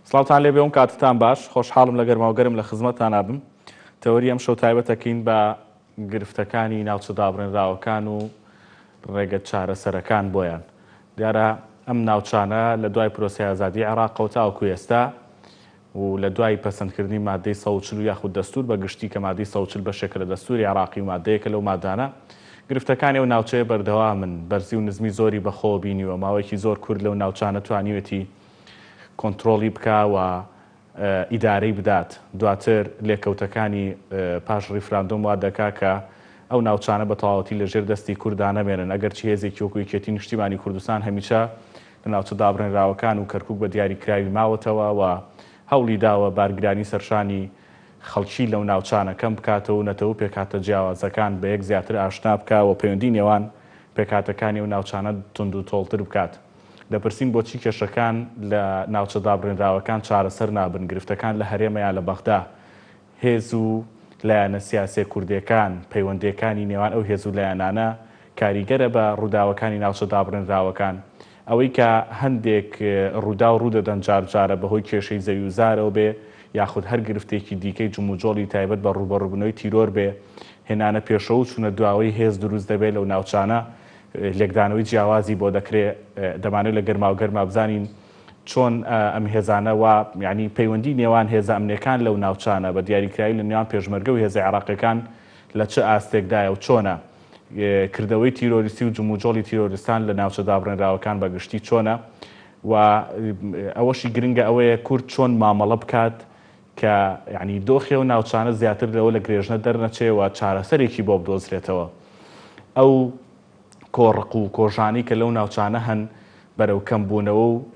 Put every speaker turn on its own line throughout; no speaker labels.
سڵاوتان لێبێ ئەوم کاتتان باش خۆشحاڵم لە گەرماوگەرم لە خزمەتتان نابم تەوەری ئەم شەو تایبەتەکەین بە گرفتەکانی ناوچە دابڕێنراوەکان و ڕێگە چارەسەرەکان بۆیان دیارە ئەم ناوچانە لە دوای پرۆسی ئازادی عێراق تاوەکو ئێستا و لە دوای پەسەندکردنی مادەی 140 یاخود دەستور بە گشتی کە مادەی 140 بەشێکە لە دەستوری عێراقی و مادەیەکە لەو مادانە گرفتەکانی ئەو ناوچەیە بەردەوامن بەرزی و نزمی زۆری بەخۆ بینیوە ماوەیەکی زۆر کورد لەو ناوچانە توانیوێتی کۆنتترۆلی بکە و ئیدارەی بدات دواتر لێکەوتەکانی پاش ڕیفراندۆم وا دەکا کە ئەو ناوچانە بە تەواوەتی لەژێر دەستی کوردانە مێنن ئەگەر چی هێزێکی وەکو یەکێتی نیشتیمانی کوردستان هەمیشە لە ناوچە دابڕێنراوەکان و کەرکووک بە دیاریکراوی ماوەتەوە و هەوڵی داوە بارگرانی سەرشانی خەڵکی لەو ناوچانە کەم بکاتەوە و نەتەوە پێکاتە جیاوازەکان بە یەک زیاتر ئاشنا بکە و پەیوەندی نێوان پێکاتەکانی و ناوچانە تند و تۆڵتر بکات. دەپرسین بۆچی کێشەکان لە ناوچە دابڕێنراوەکان چارەسەر نابن گرفتەکان لە هەرێمەیان لە بەغدا هێز و لایەنە سیاسێ کوردیەکان پەیوەندیەکانی نێوان ئەو هێز و لایەنانە کاریگەرە بە ڕووداوەکانی ناوچە دابڕێنراوەکان ئەوەی کە هەندێک ڕوودا و ڕوودەدەن جارجارە بەهۆی کێشەی زەویوزارەوە بێ یاخود هەر گرفتێکی دیکەی جموجۆڵی تایبەت بە ڕوبەڕووبوونەوەی تیرۆر بێ هێنانە پێشەوە و چونە دواوەی هێز دروست دەبێت لەو ناوچانە لێکدانەوەی جیاوازی بۆ دەکرێت دەمانێت لە گەرماوگەرما بزانین چۆن ئەم هێزانە وا یعنی پەیوەندی نێوان هێزە ئەمنیەکان لەو ناوچانە بە دیاریکراوی لە نێوان پێشمەرگە و هێزە عێراقیەکان لە چه ئاستێکدایە و چۆنە کردەوەی تیرۆریستی و جموجۆڵی تیرۆریستان لە ناوچە دابڕێنراوەکان بەگشتی چۆنە و ئەوەشی گرنگە ئەوەیە کورد چۆن مامەڵە بکات کە یعنی دۆخی و ناوچانە زیاتر لەوە لە گرێژنە دەرنەچێەوە چارەسەرێکی بۆ بدۆزرێتەوە ئەو کۆڕق و کۆژانی کە لەو ناوچانە هەن بەرەو کەمبوونەوە و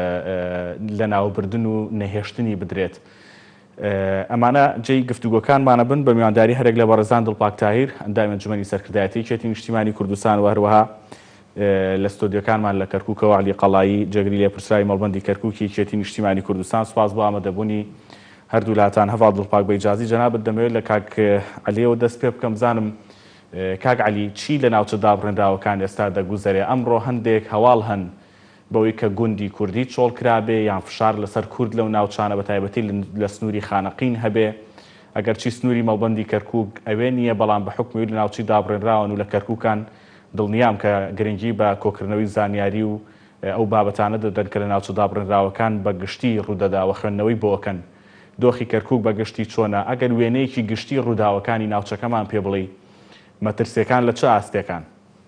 لە ناوبردن و نەهێشتنی بدرێت. ئەمانە جێی گفتوگۆکانمانە بن بە میوانداری هەرێک لە بەڕێزان دڵپاک تاهیر ئەندامی ئەنجومەنی سەرکردایەتی یەکێتی نیشتیمانی کوردستان و هەروەها لە ستۆدیۆکانمان لە کەرکووکەوە عەلی قەڵایی جێگری لێپرسراوی مەڵبەندی کەرکووکی یەکێتی نیشتیمانی کوردستان سوپاس بۆ ئامادەبوونی هەردوو لاتان هەڤاڵ دڵپاک بە ئیجازی جەنابەت دەمەوێت لە کاک عەلیەوە دەست پێ بکەم بزانم کاک عەلی چی لە ناوچە دابڕێنراوەکان ئێستا دەگوزەرێ ئەمڕۆ هەندێک هەواڵ هەن بەوەی کە گوندی کوردی چۆڵ کرابێ یان فشار لەسەر کورد لەو ناوچانە بە تایبەتی لە سنووری خانەقین هەبێ ئەگەر چی سنووری مەڵبەندی کەرکووک ئەوێ نییە بەڵام بە حکمی لە ناوچی دابڕێنراون و لە کەرکووکان دڵنیام کە گرنگی بە کۆکردنەوەی زانیاری و ئەو بابەتانە دەدەن کە لە ناوچە دابڕێنراوەکان بە گشتی ڕوودەداوە خوێندنەوەی بۆکەن دۆخی کەرکووک بە گشتی چۆنە ئەگەر وێنەیەکی گشتی ڕووداوەکانی ناوچەکەمان پێ بڵێ مەترسیەکان لە چه ئاستێکان؟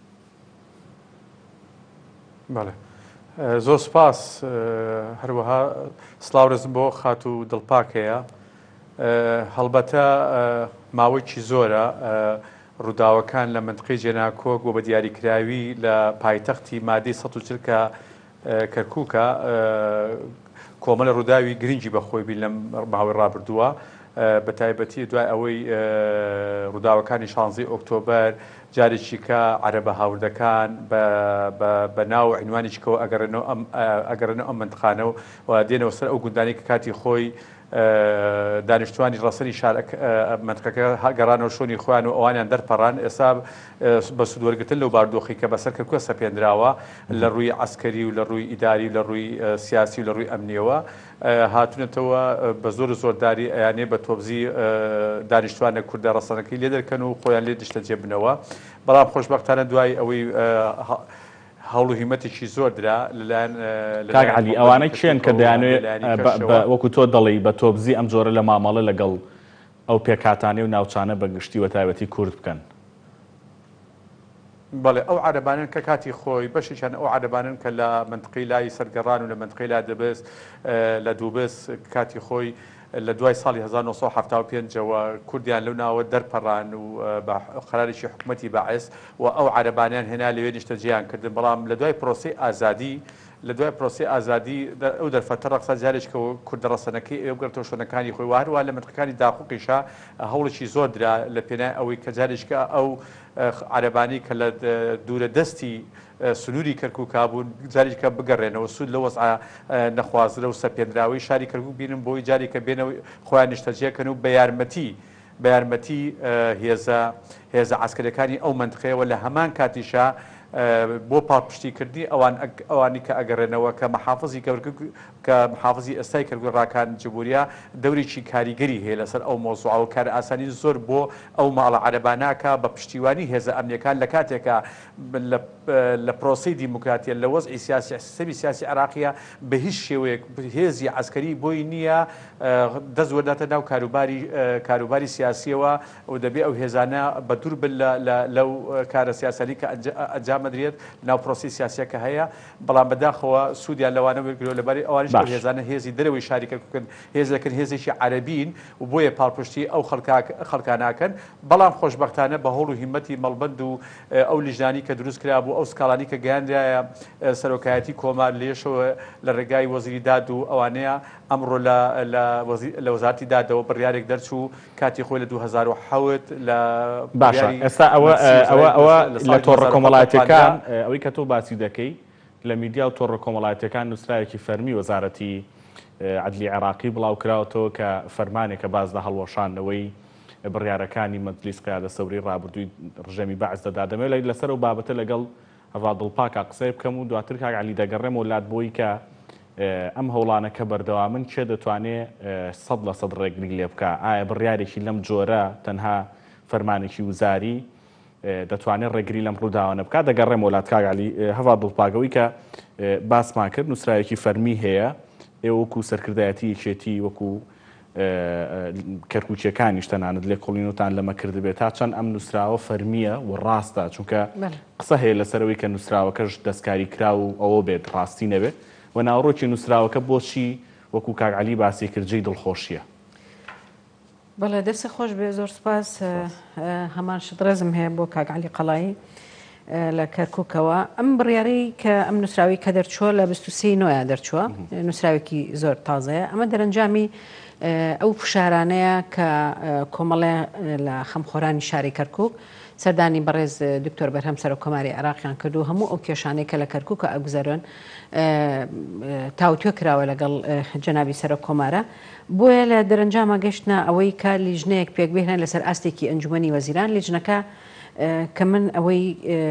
بەڵێ زۆر سپاس هەروەها سڵاورزم بۆ خات و دڵپاکەیە هەڵبەتە ماوەیەکی زۆرە ڕووداوەکان لە منطقەی جێناکۆک بۆ بە دیاریکراوی لە پایتەختی مادەی 140 کە کەرکووکە کۆمەڵە ڕووداوی گرنگی بەخۆی بین لە ماوەی ڕابردووە بە تایبەتی دوای ئەوەی ڕووداوەکانی 16 ئۆکتۆبەر جارێکی کە عەرەبە هاوردەکان بە ناو عنوانێکەوە ئەگەڕێنەوە ئەم منطقانەوە و دێنەوە سەر ئەو گوندانی کە کاتی خۆی دانیشتوانی ڕاستنی منطقەکە گەڕانەوە شۆنی خۆیان و ئەوانیان دەرپەڕان ئێستا بە سوودوەرگتن لەو باردۆخی کە بەسەر کەرکووکە سەپێنراوە لە ڕووی عەسکەری و لە ڕووی ئیداری و لە ڕووی سیاسی و لە ڕووی ئەمنیەوە هاتوونەتەوە بە زۆر زۆرداری ئەیانێ بە تۆبزی دانیشتوانە کوردە ڕەسەنەکەی لێ دەرکەن و خۆیان لێ دیشتە جێبنەوە بەڵام خۆشبەختانە دوای ئەوەی هەوڵ و هیمەتێکی زۆر درا لەلایەن
کاک عەلی ئەوانە کێن کە دەیانوێت وەکو تۆ دەڵێی بە تۆبزی ئەم جۆرە لە مامەڵە لەگەڵ ئەو پێکاتانەی و ناوچانە بە گشتی وە تایبەتی کورد بکەن
بەڵێ ئەو عەرەبانن کە کاتی خۆی بەشێکیان ئەو عەرەبانن کە لە منطقەی لای سەرگەڕان و لە منطقەی لا دەبست لە دووبست کاتی خۆی لە دوای ساڵی 1975ەوە کوردیان لەو ناوە دەرپەڕان و بە قەرارێکی حکوومەتی بەعس و ئەو عەرەبانیان هێنا لەوێ نیشتە جیان کردن بەڵام لە دوای پرۆسی ئازادی لە دوای پرۆسی ئازادی ئەو دەرفەتە ڕەقسە جارێکەوە کوردە ڕەسەنەکەی ئێوە گرتەوە شوێنەکانی خۆی وهروە لە منطقەکانی داخوقیشا هەوڵێکی زۆر درا لە پێنای ئەوەی کە جارێککە ئەو عەرەبانی کە لە دوورە دەستی سنووری کەرکووکا بوون جارێککە بگەڕێنەوە سوود لە وەزع نەخوازرە و سەپێنراوی شاری کەرکووک بینن بۆی جارێککە بێنەوە خۆیان نیشتەجێکەن و بە یارمەتی هێزە عەسکەریەکانی ئەو منطقەیەوە لە هەمان کاتیشا بۆ پاڵپشتیکردنی ئەوانی کە ئەگەڕێنەوە کە محافزی کە محافزی ئێستای کەرگوڕ ڕاکان جبووریا دەورێکی کاریگەری هەیە لەسەر ئەو مۆزوعەوە کار ئاسانی زۆر بۆ ئەو ماڵە عەرەباناکە بە پشتیوانی هێزە ئەمنیەکان لە کاتێکە لە پرۆسی دیموکراتیە لە وەزعی سیاسی سیاسی عراقیە بە هیچ شێوەیەک هێزی عسکەری بۆی نییە دەستوەداتە ناو کاروباری سیاسیەوە و دەبێ ئەو هێزانە بە دوور بن لەو کارە سیاسەری کە ئەنجامەدرێت ناو پرۆسی سیاسیەکە هەیە بەڵام بەداخەوە سوودیان لەوانە وەرگرەوە لەبەری ئەوانش هێزانە هێزی دەرەوەی شاری کەرکووکن هێزەکەن هێزێکی عەرەبین و بۆیە پاڵپشتی ئەو خەڵکاناکەن بەڵام خۆشبەختانە بە هەوڵ و هیمەتی مەڵبەند و ئەو لیژنانی کە دروست کرا بوو ئەو سکاڵانی کە گەیاندرایە سەرۆکایەتی کۆمار لێشەوە لە ڕێگای وەزیری داد و ئەوانەیە ئەمڕۆ لە وەزارەتی دادەوە بڕیارێک دەرچوو کاتی خۆی لە 2007 لە
باشە ئێستا ئەوە لە تۆڕە کۆمەڵایەتەکان ئەوەی کە تۆ باسی دەکەی لە میدیا و تۆڕە کۆمەڵایەتەکان نووسراوێکی فەرمی وەزارەتی عەدلی عێراقی بڵاو کراوەتەوە کە فەرمانێکە باز لە هەڵوەشاندنەوەی بڕیارەکانی مەجلیس قیادە سەوری ڕابردووی ڕژەمی بەعز دەدا دەمێت لەسەر و بابەتە لەگەڵ هەڤا دڵپاکە قسەی بکەم و دواتر کاک عەلی دەگەڕێم وڵات بۆی کە ئەم هەوڵانەکە بەردەوامن چێ دەتوانێت 100% ڕێگری لێ بکە ئایا بڕیارێکی لەم جۆرە تەنها فەرمانێکی وزاری دەتوانێت ڕێگری لەم ڕووداوانە بکات دەگەڕێم وڵات کاک عەلی هەڤا دڵپاکەوەی کە باسمان کرد نووسراوێکی فەرمی هەیە ئێوە وەکو سەرکردایەتی یەکێتی وەکو کەرکووچیەکانیش تەنانەت لێ کۆڵینوتان لەمە کردبێت تا چەند ئەم نووسراوە فەرمیە و ڕاستە چونکە قسە هەیە لەسەرەوەی کە نووسراوەکەش دەستکاری کرا و ئەوە بێت ڕاستی نەبێت و ناوڕۆکی نووسراوەکە بۆچی وەکو کاک عەلی باسی کردجەی دڵخۆشیە
بەڵێ دەستە خۆش بێ زۆر سپاس هەمان شت ڕێزم هەیە بۆ کاک عەلی قەڵایی لە کەرکووکەوە ئەم بڕیارەی کە ئەم نووسراوی کە دەرچووە لە 23 نۆیە دەرچووە نووسراوێکی زۆر تازەیە ئەمە دەرەنجامی ئەو فشارانەیە کە کۆمەڵێ لە خەمخۆرانی شاری کەرکووک سەردانی بەڕێز دکتۆر بەرهەم سەرۆکۆماری عێراقیان کردو هەموو ئەو کێشانەی کە لە کەرکووکە ئەگوزەرن تاوتوێ کراوە لەگەڵ جەنابی سەرۆکۆمارە بۆیە لە دەرەنجامە گەشتە ئەوەی کە لیژنەیەک پێکبێنە لەسەر ئاستێکی ئەنجومەنی وەزیران لیژنەکە کە من ئەوەی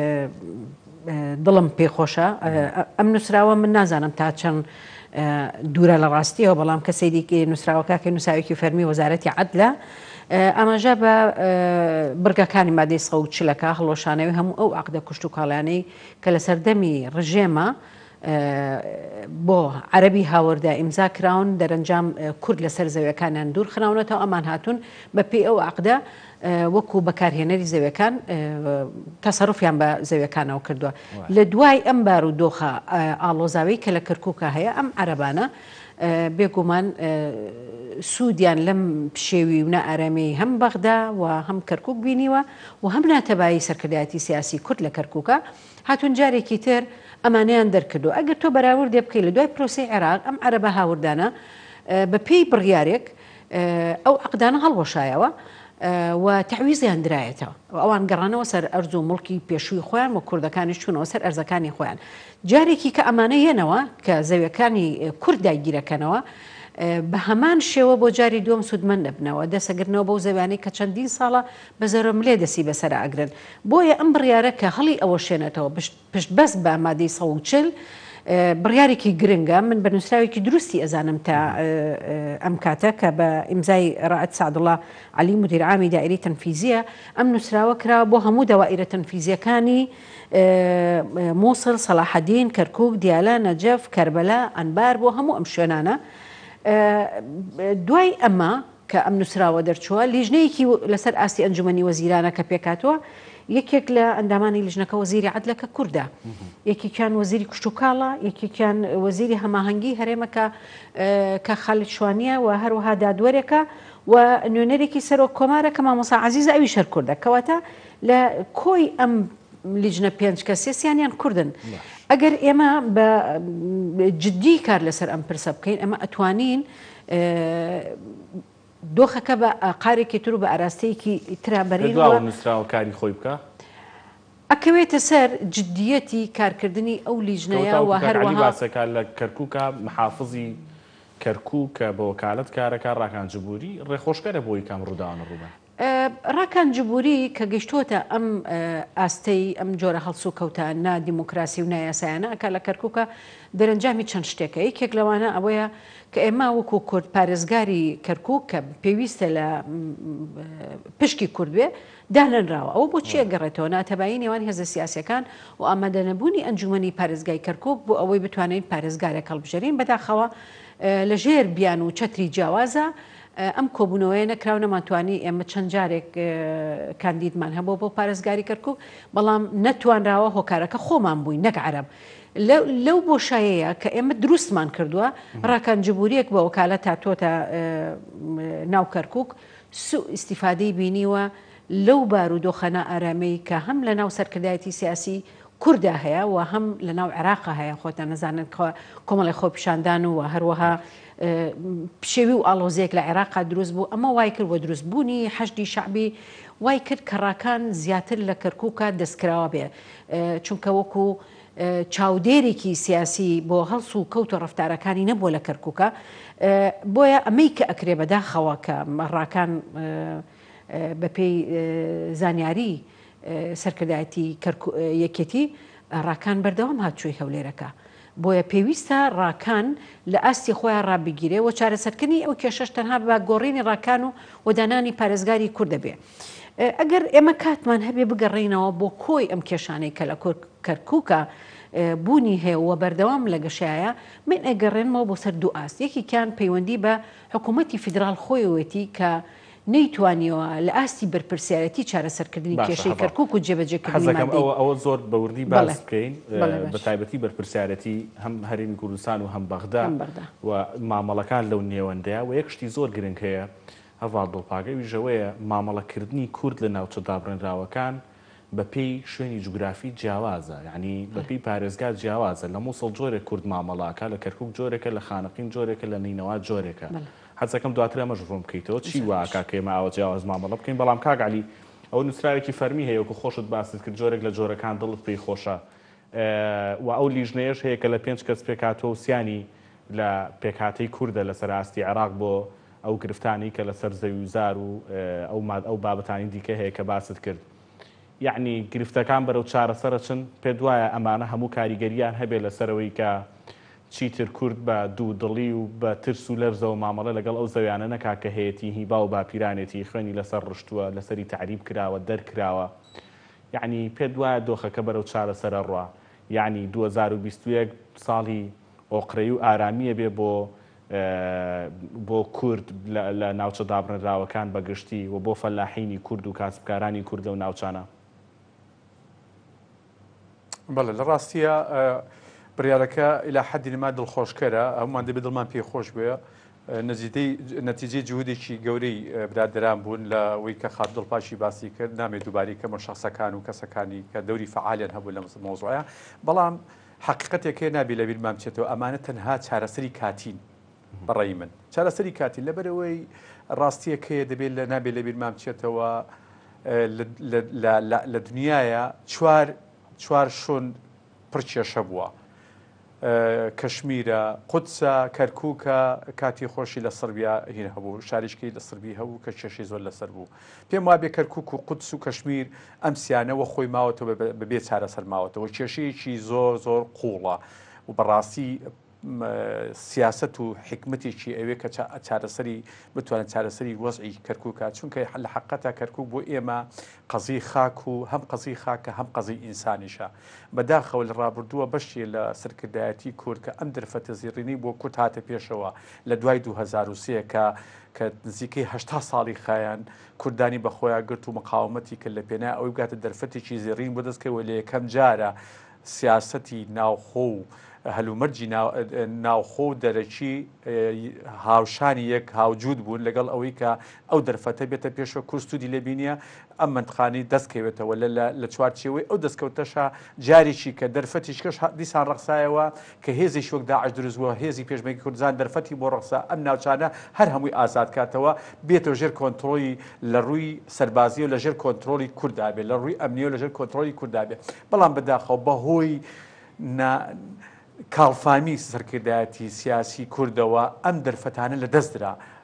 دڵم پێخۆشە ئەم نووسراوە من نازانم تا چەند دوورە لە ڕاستیەوە بەڵام کە سەیری نووسراوەکە کە نووساوێکی فەرمی وەزارەتی عەدلە ئەمەژە بە بڕگەکانی مادەی 140 هەڵۆشانەوەی هەموو ئەو عەقدە کوشت و کاڵیانەی کە لە سەردەمی ڕژێمە بۆ عەرەبی هاوردە ئیمزا کراون دەرەنجام کورد لەسەر زەویەکانیان دوور خراونەتەوە ئەمان هاتوون بە پێی ئەو عەقدە وەکو بەکارهێنەری زەویەکان تەسەڕوفیان بە زەویەکانەوە کردووە لە دوای ئەم بار و دۆخە ئاڵۆزاوی کە لە کەرکووکە هەیە ئەم عەرەبانە بێگومان سوودیان لەم پشێوی و نەئارەمەی هەم بەغدا و هەم کەرکووک بینیوە و هەم ناتەبایی سەرکردایەتی سیاسی کورد لە کەرکووکە هاتوون جارێکی تر ئەمانیان دەرکردو ئەگەر تۆ بەراوردێ بکەیت لە دوای پرۆسی عێراق ئەم عەرەبە هاوردانە بە پێی بڕیارێک ئەو عەقدانە هەڵوەشایەوە و تەعویزیان درایەتەوە ئەوان گەڕانەوە سەر ئەرز و مڵکی پێشووی خۆیان و کوردەکانی چوونەوە سەر ئەرزەکانی خۆیان جارێکی کە ئەمانە هێنەوە کە زەویەکانی کورد داگیرەکەنەوە بە هەمان شێوە بۆ جاری دووەم سوودمەند دەبنەوە دەسەگرنەوە بەو زەویانەی کە چەندین ساڵە بە زەرۆ ملێ دەسی بەسەر ئەگرن بۆیە ئەم بڕیارە کە هەڵی ئەوە شێنێتەوە پشت بەس بە مادەی 140 بڕیارێکی گرنگە من بە نووسراوێکی دروستی ئەزانم تا ئەم کاتە کە بە ئیمزای ڕائەت سعدوڵڵا عەلی مدیر عامی دائیرەی تەنفیزیە ئەم نووسراوە کراوە بۆ هەموو دەوائیرە تەنفیزیەکانی مووسڵ سەلاحەدین کەرکووک دیالە نەجەف کەربەلا ئەنبار بۆ هەموو ئەم شوێنانە دوای ئەمە کە ئەم نووسراوە دەرچووە لیژنەیەکی لەسەر ئاستی ئەنجومەنی وەزیرانە کە پێکاتوە یەکێک لە ئەندامانی لیژنەکە وەزیری عەدلەکە کووردە یەکێکیان وەزیری کوشتوکاڵە یەکێکیان وەزیری هەماهەنگی هەرێمەکە کە خالید شوانیە و هەروەها دادوەرێکە و نوێنەرێکی سەرۆک کۆمارە کە مامۆستا عەزیزە ئەوی شەر کووردە کەواتە لە کۆی ئەم لیژنە 5 کەسێ سییانیان کوردن ئەگەر ئێمە بە جددی کار لەسەر ئەم پرسە بکەین ئەمە ئەتوانین دۆخەکە بە قارێکی تر و بە ئاراستەیەکی ترابەرینەوە
نووسراوە کاری خۆی بکە
ئەکەوێتە سەر جددیەتی کارکردنی ئەو لیژنەیە و هەروەها
باسەکە لە کەرکووکە محافزی کەرکووک کە بە وەکالەت کارەکە ڕاکان جبووری ڕێخۆشکەرە بۆی کام ڕووداوانە ڕووبە
ڕاکان جبووری کە گەشتوتە ئەم ئاستەی ئەم جۆرە هەڵسو کەوتە نا دیموکراسی و نایاسایانە ئەکا لە کەرکووکە دەرەنجامی چەند شتێکە یەکێک لەوانە ئەوەیە کە ئێمە وەکو کورد پارێزگاری کەرکووک کە پێویستە لە پشکی کورد بێ دانەنراوە ئەوە بۆ چیە گەڕێتەوە ناتەبایی نێوان هێزە سیاسەکان و ئامادەنەبوونی ئەنجومەنی پارێزگای کەرکووک بۆ ئەوەی بتوانین پارێزگارێک هەڵبژێرین بەداخەوە لەژێر بیان و چەتری جیاوازە ئەم کۆبوونەوەی نەکراو نەماتوانی ئێمە چەند جارێک کاندیدمان هەبوو بۆ پارێزگاری کەرکووک بەڵام نەتوانراوە هۆکارەکە خۆمان بووین نەک عەرەب لەو بۆشایەیە کە ئێمە دروستمان کردووە ڕاکان جبووریەک بە وەکالە تاتۆتە ناو کەرکووک سوء ئیستیفادەی بینیوە لەو بارودۆخەنە ئارامەی کە هەم لە ناو سەرکردایەتی سیاسی کووردا هەیە و هەم لە ناو عێراقا هەیە خۆتان نەزانن کۆمەڵی خۆپیشاندان و هەروەها پشێوی و ئاڵۆزێک لە عێراقا دروست بوو ئەمە وای کرد بۆ دروستبوونی حەشدی شعبی وای کرد کە ڕاکان زیاتر لە کەرکووکە دەستکراوە بێ چونکە وەکو چاودێرێکی سیاسی بۆ هەڵسو و کەوتە ڕەفتارەکانی نەبووە لە کەرکووکە بۆیە ئەمەی کە ئەکرێ بەداخەوە کە ڕاکان بەپێی زانیاری سەرکردایەتی یەکێتی ڕاکان بەردەوام هاتچووی هەولێرەکە بۆیە پێویستە ڕاکان لە ئاستی خۆیان ڕابگیرێ و چارەسەرکردنی ئەو کێشەش تەنها بە گۆڕینی ڕاکان و وەدانانی پارێزگاری کوورد دەبێ ئەگەر ئێمە کاتمان هەبێ بگەڕێنەوە بۆ کۆی ئەم کێشانەی کە لە کەرکووکە بوونی هەیە و بەردەوام لە گەشایە من ئەگەڕێنمەوە بۆ سەر دوو ئاست یەکێکیان پەیوەندی بە حکوومەتی فیدرال خۆیەوەتی کە نەیتوانیەوە لە ئاستی بەرپرسیارەتی چارەسەرکردنی کێشەی کەرکووک و جێبەجێکردنی
ئەوە زۆر بەوردی باس بکەین بە تایبەتی بەرپرسیارەتی هەم هەرێمی کوردستان و هەم بەغدا و مامەڵەکان لەو نێوەندەیە و یەک شتی زۆر گرنگ هەیە هەڤاڵ دڵپاگەی ویژەوەیە مامەڵەکردنی کورد لە ناوچە دابڕێنراوەکان بەپێی شوێنی جوگرافی جیاوازە یعنی بەپێی پارێزگار جیاوازە لە مووسڵ جۆرێک کورد مامەڵاکە لە کەرکووک جۆرێکە لە خانەقین جۆرێکە لە نینەوە جۆرێکە حەزەکەم دواتر ئەمەش ڕوون بکەیتەوە چی واکە کە ئێمە ئەوە جیاواز مامەڵە بکەین بەڵام کاک عەلی ئەو نووسراوێکی فەرمی هەیە وەکو خۆشت باست کرد جۆرێک لە جۆرەکان دڵت پێی خۆشە و ئەو لیژنەیەش هەیە کە لە 5 کەس پێکاتەوە و سیانی لە پێکهاتەی کووردە لەسەر ئاستی عێراق بۆ ئەو گرفتانی کە لەسەر زەویزار و ئەو بابەتانی دیکە هەیە کە باست کرد یعنی گرفتەکان بەرەو چارەسەرە چن پێ دوایە ئەمانە هەموو کاریگەریان هەبێ لەسەرەوەی کە چیتر کورد بە دوو دڵی و بە ترس و لەرزە و مامەڵە لەگەڵ ئەو زەویانە نەکا کە هەیەی هیبا و باپیرانێتی خوێنی لەسەر ڕشتووە لەسەری تعریب کراوە دەرکراوە یعنی پێ دوایە دۆخەکە بەرەو چارەسەرە ڕوا یعنی 2021 ساڵی ئۆقرەی و ئارامیە بێ بۆ کورد لە ناوچە دابڕێنراوەکان بەگشتی و بۆ فەلاحینی کورد و کاسبکارانی کورد و ناوچانە
بەڵێ لە ڕاستیە بڕیارەکە ئیلا حەدی نما دڵخۆشکەرە هەمومان دەبێت دڵمان پێخۆش بووە نەتیجەی جوودێکی گەورەی برادران بوون لە وەی کە خات دڵپاشی باسی کرد نامێت دووباری کەمە شخصەکان و کەسەکانی کە دەوری فعالیان هەبوو لە مۆزوعە بەڵام حقیقەتێک هەیە نابێت لە بیرمان بچێتەوە ئەمانە تەنها چارەسەری کاتین بەڕێی من چارەسەری کاتین لەبەرەوەی ڕاستیەک هەیە دەبێت لە نابێت لە بیرمان بچێتەوە لە دنیاە چوار شۆن پڕکێشە بووە کەشمیرە قودسە کەرکووکە کاتی خۆشی لە سربیا هین هەبوو شاریشکی لە سربی هەبوو کە کێشەی زۆر لەسەر بوو پێم وابێ کەرکووک و قودس و کەشمیر ئەم سیانەوە خۆی ماوەتەوە بەبێ چارەسەر ماوەتەوە کێشەیەکی زۆر قوڵە و بەڕاستی سیاست و حکمتێکی ئەوێ کە چارەسەری بتوانێت چارەسەری وەزعی کەرکووکە چونکە لە حقەتە کەرکووک بۆ ئێمە قەزی خاک و هەم قەزی خاکە هەم قەزی ئینسانیشە بەداخەوە لە ڕابردووە بەشی لە سەرکردایەتی کورد کە ئەم دەرفەتە زیڕینی بۆ کورد هاتە پێشەوە لە دوای 2023 کە نزیکەی 80 ساڵی خایان کوردانی بەخۆیان گرت و مقاومەتی کرد لە پێنای ئەوەی بگاتە دەرفەتێکی زیڕین بۆ دەستکەوە لە یەکەم جارە سیاسەتی ناوخۆ و هەلومەرجی ناوخۆ و دەرەکی هاوشانی یەک هاوجود بوون لەگەڵ ئەوەی کە ئەو دەرفەتە بێتە پێشەوە کورسودی لەبینیە ئەم منتخانی دەستکەوێتەوە لە چوارچێوەی ئەو دەستکەوتەشە جارێکی کە دەرفەتیشکەش دیسان ڕەخسایەوە کە هێزی شوەک داعش دروست بووە هێزی پێشمەرگی کوردستان دەرفەتی بۆ ڕەخسا ئەم ناوچانە هەر هەمووی ئازاد کاتەوە بێتەوە ژێر کۆنتڕۆلی لە ڕووی سەربازی و لە ژێر کۆنتڕۆلی کوردابێ لە ڕووی ئەمنیە و لە ژێر کۆنتڕۆلی کوردابێ بەڵام بەداخەوە بەهۆی کاڵفامی سەرکردایەتی سیاسی کوردەوە ئەم دەرفەتانە لە دەسترا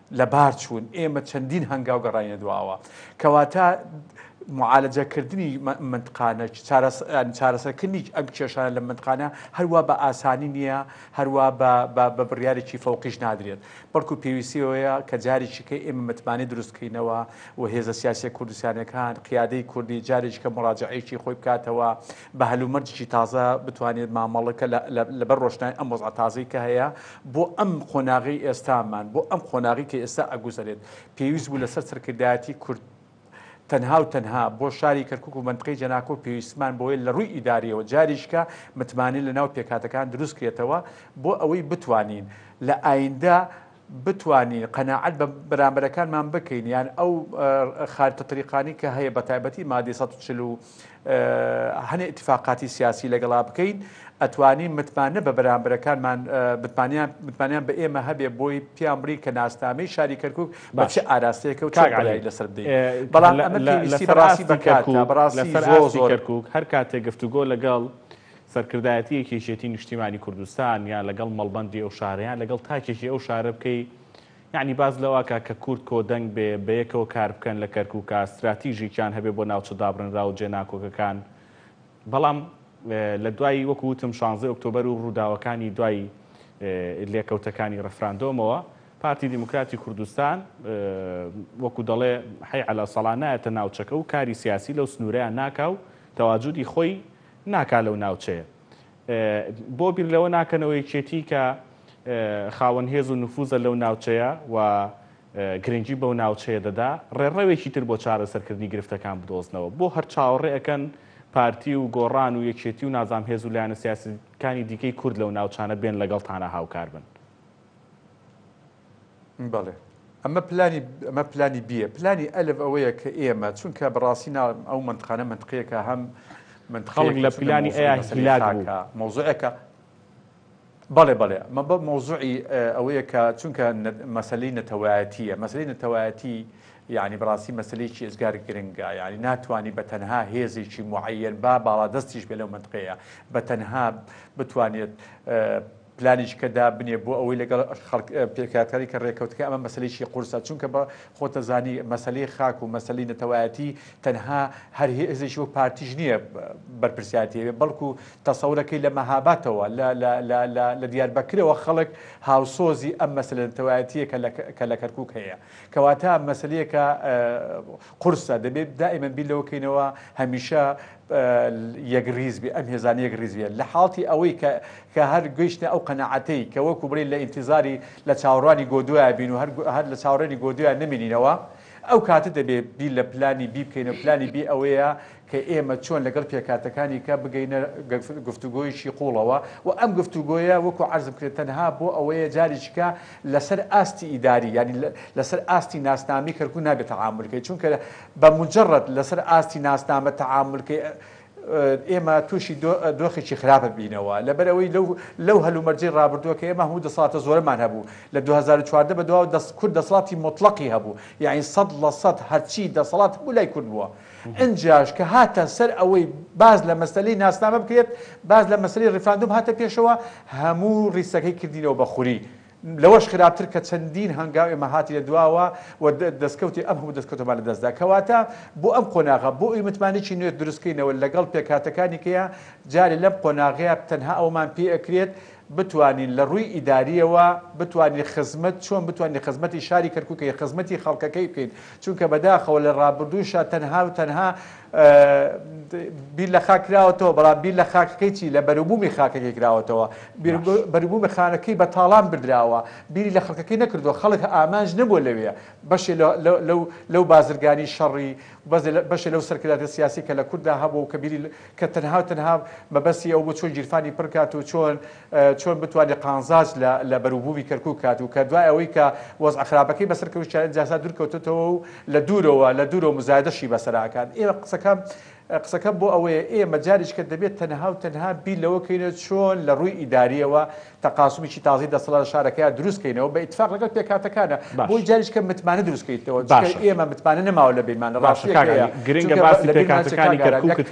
لە بار چوون ئێمە چەندین هەنگاو گەڕاینە دواوە کەواتە معالەجەکردنی منطقانە چارەسەرکردنی ئەم کێشانە لە منطقانە هەروە بە ئاسانی نییە هەروە بە بڕیارێکی فەوقیش نادرێت بەڵکو پێویستیەوەیە کە جارێکی کە ئێمە متمانەی دروستکەینەوە و هێزە سیاسی کوردستانەکان قیادەی کوردی جارێکی کە مڕاجعەیەکی خۆی بکاتەوە بە هەلومەرجێکی تازە بتوانێت مامەڵەکە لەبەر ڕۆشنای ئەم وەزعە تازەی کە هەیە بۆ ئەم خۆناغی ئێستامان بۆ ئەم خۆناغی کە ئێستا ئەگوزارێت پێویست بوو لەسەر سەرکردایەتی کورد تەنها و تەنها بۆ شاری کەرکووک و منطقەی جەناکۆ پێویستمان بۆیە لە ڕووی ئیداریەوە جاریشکە متمانین لە ناو پێکاتەکان دروست کرێتەوە بۆ ئەوەی بتوانین لە ئایندا بتوانین قەناعەت بە بەرامبەرەکانمان بکەین یان ئەو خارتە طریقانی کە هەیە بە تایبەتی مادەی 140 هەنێ اتفاقاتی سیاسی لەگەڵا بکەین ئەتوانین متمانە بە بەرامبەرەکانمان متمانیان بە ئێمە هەبێ بۆی پیان بری کە ناسنامەی شاری کەرکووک بە چه ئاراستەیەکە و چاگەڵایی لەسەر بدەین بەڵام ئەمە پێویستی بەڕاستی بکاتە بەڕاستی زۆر
کەرکووک هەر کاتێک گفتوگۆ لەگەڵ سەرکردایەتی کێشێتی نیشتیمانی کوردستان یان لەگەڵ مەڵبەندی ئەو شارەیان لەگەڵ تاکێکی ئەو شارە بکەی یعنی باز لەواکە کە کورد کۆدەنگ بێ بەیەکەوە کار بکەن لە کەرکووکە استراتیژیکیان هەبێ بۆ ناوچە دابڕنرا و جێناکۆکەکان بەڵام لە دوای وەکوتم 16 ئۆکتۆبەر و ڕووداوەکانی دوای لێکەوتەکانی ڕەفراندۆمەوە پارتی دیموکراتی کوردستان وەکو دەڵێ حی عەلا سەڵانایەتە ناوچەکە و کاری سیاسی لەو سنوورەیان ناکا و تەواجودی خۆی ناکا لەو ناوچەیە بۆ بیر لەوە ناکەنەوەی چێتی کە خاوەن هێز و نفوزە لەو ناوچەیە و گرنگی بەو ناوچەیە دەدا ڕێڕەوێکی تر بۆ چارەسەرکردنی گرفتەکان بدۆزنەوە بۆ هەر چاوەڕێەکەن پارتی و گۆڕان و یەکێتی و نازام هێز و لایەنە سیاسەکانی دیکەی کورد لەو ناوچانە بێن لەگەڵتانە هاوکار بن.
بەڵێ ئەمە پلانی بیە پلانی ئەلف ئەوەیە کە ئێمە چونکە بەڕاستی ئەو منطقانە منطقەیەکە هەم
خەڵک لە پلانی ئەیە هیلاک بوو
مۆزوعەکە بەڵێ مە بە مۆزوعی ئەوەیە کە چونکە مەسەلەی نەتەوایەتیە مەسەلەی نەتەوایەتی یعنی بەڕاستی مەسلەیەکی ئێزگار گرنگە یعنی ناتوانانی بە تەنها هێزێکی معەیەن با باڵا دەستیش بێ لەو منطقەیە بە تەنها بتوانێت پلانیش کەدا بنێ بۆ ئەوەی لەگەڵ پێکاتکاری کە ڕێکەوتەکە ئەمە مەسلەیەکی قورسە چونکە بە خۆتە زانی مەسلەی خاک و مەسلەی نەتەوایەتی تەنها هەر هێزێکی و پارتیژ نییە بەرپرسیاتیەوێ بەڵکو تەسەورەکەی لە مەهاباتەوە لە دیاربەکرەوە خەڵک هاوسۆزی ئەم مەسلە نەتەوایەتیە کە لە کەرکووک هەیە کەواتە مەسلەیەکە قورسە دەبێت دائیمەن بیر لەوەکەینەوە هەمیشە یەکریز بێ ئەم هێزانە یەکریز بێت لە حاڵی ئەوەی کە هەر گەیشتە ئەو قەنەعەتەی کە وەکو بڕی لە ئینتیزاری لە چاوەڕوانی گۆدوایە بین و هەر لە چاوەڕێنی گۆدوایە نمینینەوە ئەو کاتە دەبێت بیر لە پلانی بی بکەین و پلانی بی ئەوەیە کە ئێمە چۆن لەگەڵ پێکاتەکانی کە بگەینە گفتوگۆیشی قوڵەوە و ئەم گفتوگۆیە وەکو عەرزم کرێت تەنها بۆ ئەوەیە جاریچکە لەسەر ئاستی ئیداری ینی لەسەر ئاستی ناسنامی کەرکوو نابێت تەعاملکەی چونکە بە مجرد لەسەر ئاستی ناسنامە تەعاملکەی ئێمە تووشی دۆخێکی خراپە بینەوە لەبەرەوەی لەو هەلومەرجەی ڕابردووە کە ئێمە هەموو دەسەڵاتە زۆرەمان هەبوو لە 2014 بەدواوە کورد دەسەڵاتی مطلقی هەبوو یعنی 100% هەرچی دەسەڵات بوو لای کورد بووە ئەنجاش کە هاتە سەر ئەوەی باز لە مەسلەی ناسنامە بکرێت باز لە مەسلەی ڕیفراندوم هاتە پێشەوە هەموو ڕیسەکەی کردینەوە بە خوری لەوەش خراپتر کە چەندین هەنگاو ئێمە هاتی لە دواوە و دەستکەوتی ئەم هەموو دەستکەوتەمان لە دەستدا کەواتە بۆ ئەم قۆناغە بۆ ئەوی متمانێکی نوێت دروستکەینەوە لەگەڵ پێکاتەکانی کەیە جارێ لەم قۆناغەیە تەنها ئەومان پێ ئەکرێت بتوانین لە ڕووی ئیداریەوە بتوانین خزمەت چۆن بتوانین خزمەتی شاری کەرکووکەی خزمەتی خەڵکەکەی بکەین چونکە بەداخەوە لە ڕابردووشە تەنها و تەنها بیر لە خاک کراوەتەوە بەڵام بیر لە خاکەکەی چی لە بەروبوومی خاکەکەی کراوەتەوە بەروبوومی خانەکەی بە تاڵان بردراوە بیری لە خەڵکەکەی نەکردووە خەڵک ئامانج نەبووە لەوێ بەشێ لەو بازرگانی شەڕی بەشێ لەو سەرکرداتی سیاسی کە لە کووردا هەبوو کە بیری کە تەنها مەبەستی ئەو بۆ چۆن گیرفانی پڕکات و چۆن بتوانێت قانزاج لە بەروبوومی کەرکووک کات و کە دوای ئەوەی کە وەزع خراپەکەی بەسەر کەوت جاسا دوورکەوتێتەوە و لە دوورەوە مزایدەشی بەسەراکات ئێمە قسەکەم بۆ ئەوەیە ئێمە جاریشکە دەبێت تەنها و تەنها بیر لەوەکەینە چۆن لە ڕووی ئیداریەوە تەقاسمیی تازی دەسەڵات شارەکەیە دروستکەینەوە بە ئیتفاق لەگەڵ پێکاتەکانە بۆی جاریشکە متمانە دروستکەیتەوە ئێمە متمانە نەماوە لە بینمانە
گرنگە باسی پێکاتەکانی کەرکووکت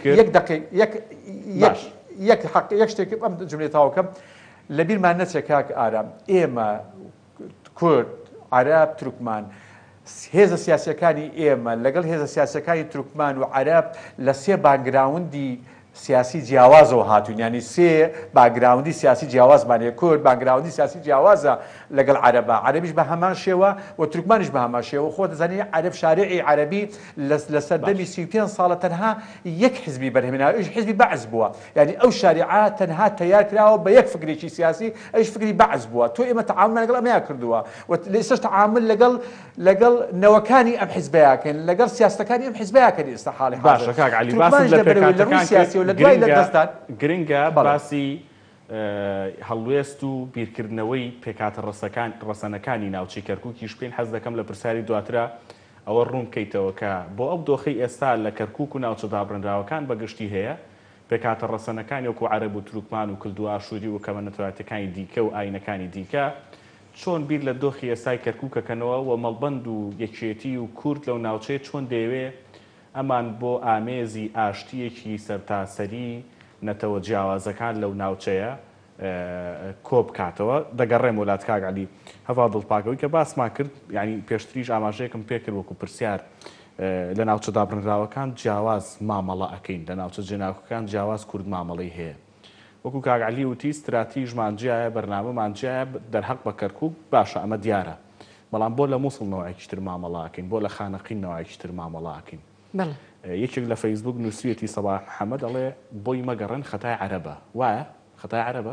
کرد
یەک شتێکی ئەم جملەی تاوەکەم لە بیرمان نەچێت کاک ئارام ئێمە کورد عەراب تورکمان هێزە سیاسیەکانی ئێمە لەگەڵ هێزە سیاسەکانی تورکمان و عەراب لە سێ باگراوندی سیاسی جیاوازەوە هاتوون ینی سێ باگراوندی سیاسی جیاوازمانەیە کورد باگراوندی سیاسی جیاوازە لەگەڵ عەرەبا عەرەبیش بە هەمان شێوە و تورکمانیش بە هەمان شێوە خۆ دەزانی عەرەب شارعی عەرەبی لە سەردەمی 35 ساڵە تەنها یەک حزبی بەرهەمهێنا ئەوش حزبی بەعز بووە یعنی ئەو شاریعە تەنها تەیار کراوە بە یەک فکرێکی سیاسی ئەوش فکری بەعز بووە تۆ ئێمە تەعامل لەگەڵ ئەمەیە کردووە و لەئێستاش تەعامل لەگەڵ نەوەکانی ئەم حیزبەیەکەن لەگەڵ سیاستەکانی ئەم حیزبەیەکەن ئێستا حاڵی
باشە کاک عەلی باسی لە پێکاتەکان
لە دوای لە دەستان
گرنگە باسی هەڵوێست و بیرکردنەوەی پێکاتە ڕەسەنەکانی ناوچەی کەرکووکیش پێین حەز دەکەم لە پرسیاری دواترە ئەوە ڕوون بکەیتەوە کە بۆ ئەو دۆخەی ئێستا لە کەرکووک و ناوچە دابڕێنراوەکان بەگشتی هەیە پێکاتە ڕەسەنەکانی وەکو عەرەب و تورکمان و کلدو ئاشووری و کەمە نەتەواتەکانی دیکە و ئاینەکانی دیکە چۆن بیر لە دۆخی ئێستای کەرکووکەکەنەوە و مەڵبەند و یەکێتی و کورد لەو ناوچەیە چۆن دەیەوێ ئەمان بۆ ئامێزی ئاشتیەکی سەرتاسەری نەتەوە جیاوازەکان لەو ناوچەیە کۆ بکاتەوە دەگەڕێم وڵات کاک عەلی هەڤا دڵپاکەوەی کە باسمان کرد ینی پێشتریش ئاماژەیەکم پێکرد وەکو پرسیار لە ناوچە دابڕێنراوەکان جیاواز مامەڵە ئەکەین لە ناوچە جێناوەکان جیاواز کورد مامەڵەی هەیە وەکو کاک عەلی وتی استراتیژمان جیایە بەرنامەمان جیایە دەرهەق بە کەرکووک باشە ئەمە دیارە بەڵام بۆ لە مووسڵ نەوەیەکیتر مامەڵاکەین بۆ لە خانەقین نەوەیەکیتر مامەڵاکەین یەکێک لە فەیسبوک نووسویەتی سەباح محەممەد ئەڵێ بۆی مەگەڕن خەتای عەرەبە وایە خەتای عەرەبە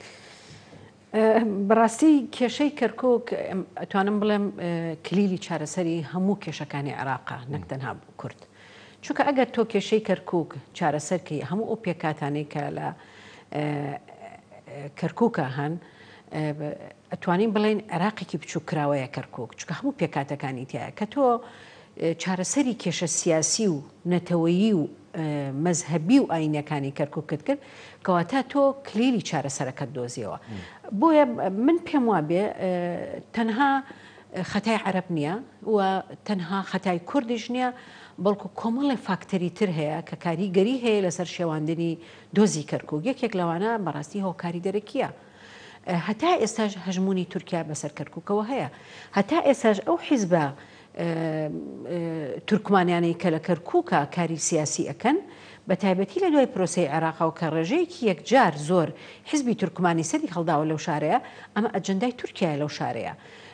بەڕاستی کێشەی کەرکووک ئەتوانم بڵێم کلیلی چارەسەری هەموو کێشەکانی عێراقا نەک تەنها کورد چونکە ئەگەر تۆ کێشەی کەرکووک چارەسەرکەی هەموو ئەو پێکاتانەی کە لە کەرکووکە هەن ئەتوانین بڵێن عێراقێکی بچوو کراوەیە کەرکووک چونکە هەموو پێکاتەکانی تایە کە تۆ چارەسەری کێشە سیاسی و نەتەوەیی و مەزهەبی و ئاینەکانی کەرکووکت کرد کەواتە تۆ کلیلی چارەسەرەکەت دۆزیەوە بۆیە من پێم وابێ تەنها خەتای عەرەب نییە و تەنها خەتای کوردیش نییە بەڵکو کۆمەڵی فاکتەری تر هەیە کە کاریگەری هەیە لەسەر شێواندنی دۆزی کەرکووک یەکێک لەوانە بەڕاستی هۆکاری دەرەکیە هەتا ئێستاش هەژمونی تورکیا بەسەر کەرکووکەوە هەیە هەتا ئێستاش ئەو حیزبە تورکمانیانەی کە لە کەرکووکە کاری سیاسی ئەەکەن بە تایبەتی لە دوای پرۆسی عێراقەوە کە ڕێژەیەکی یەکجار زۆر حیزبی تورکمانی سەری هەڵداوە لەو شارەیە ئەمە ئەجەندای تورکیا لەو شارەیە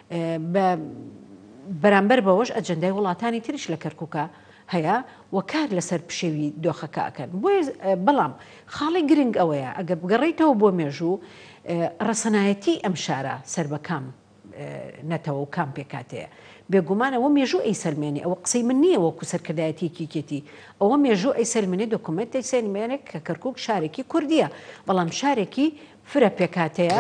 بەرامبەر بەوەش ئەجەندای وڵاتانی تریش لە کەرکووکە هەیە و کار لەسەر پشێوی دۆخەکە ئەکەن بەڵام خاڵی گرنگ ئەوەیە ئەگەر بگەڕێیتەوە بۆ مێژوو ڕەسەنایەتی ئەم شارە سەر بە کام نەتەوە و کام پێکاتەیە بێگومانەوە مێژوو ئەی سەلمێنی ئەوە قسەی من نییە وەکو سەرکردایەتێکی کێتی ئەوە مێژوو ئەی سەلمێنێ دۆکومنتی سەلمێنێک کە کەرکووک شارێکی کوردیە بەڵام شارێکی فرە پێکاتەیە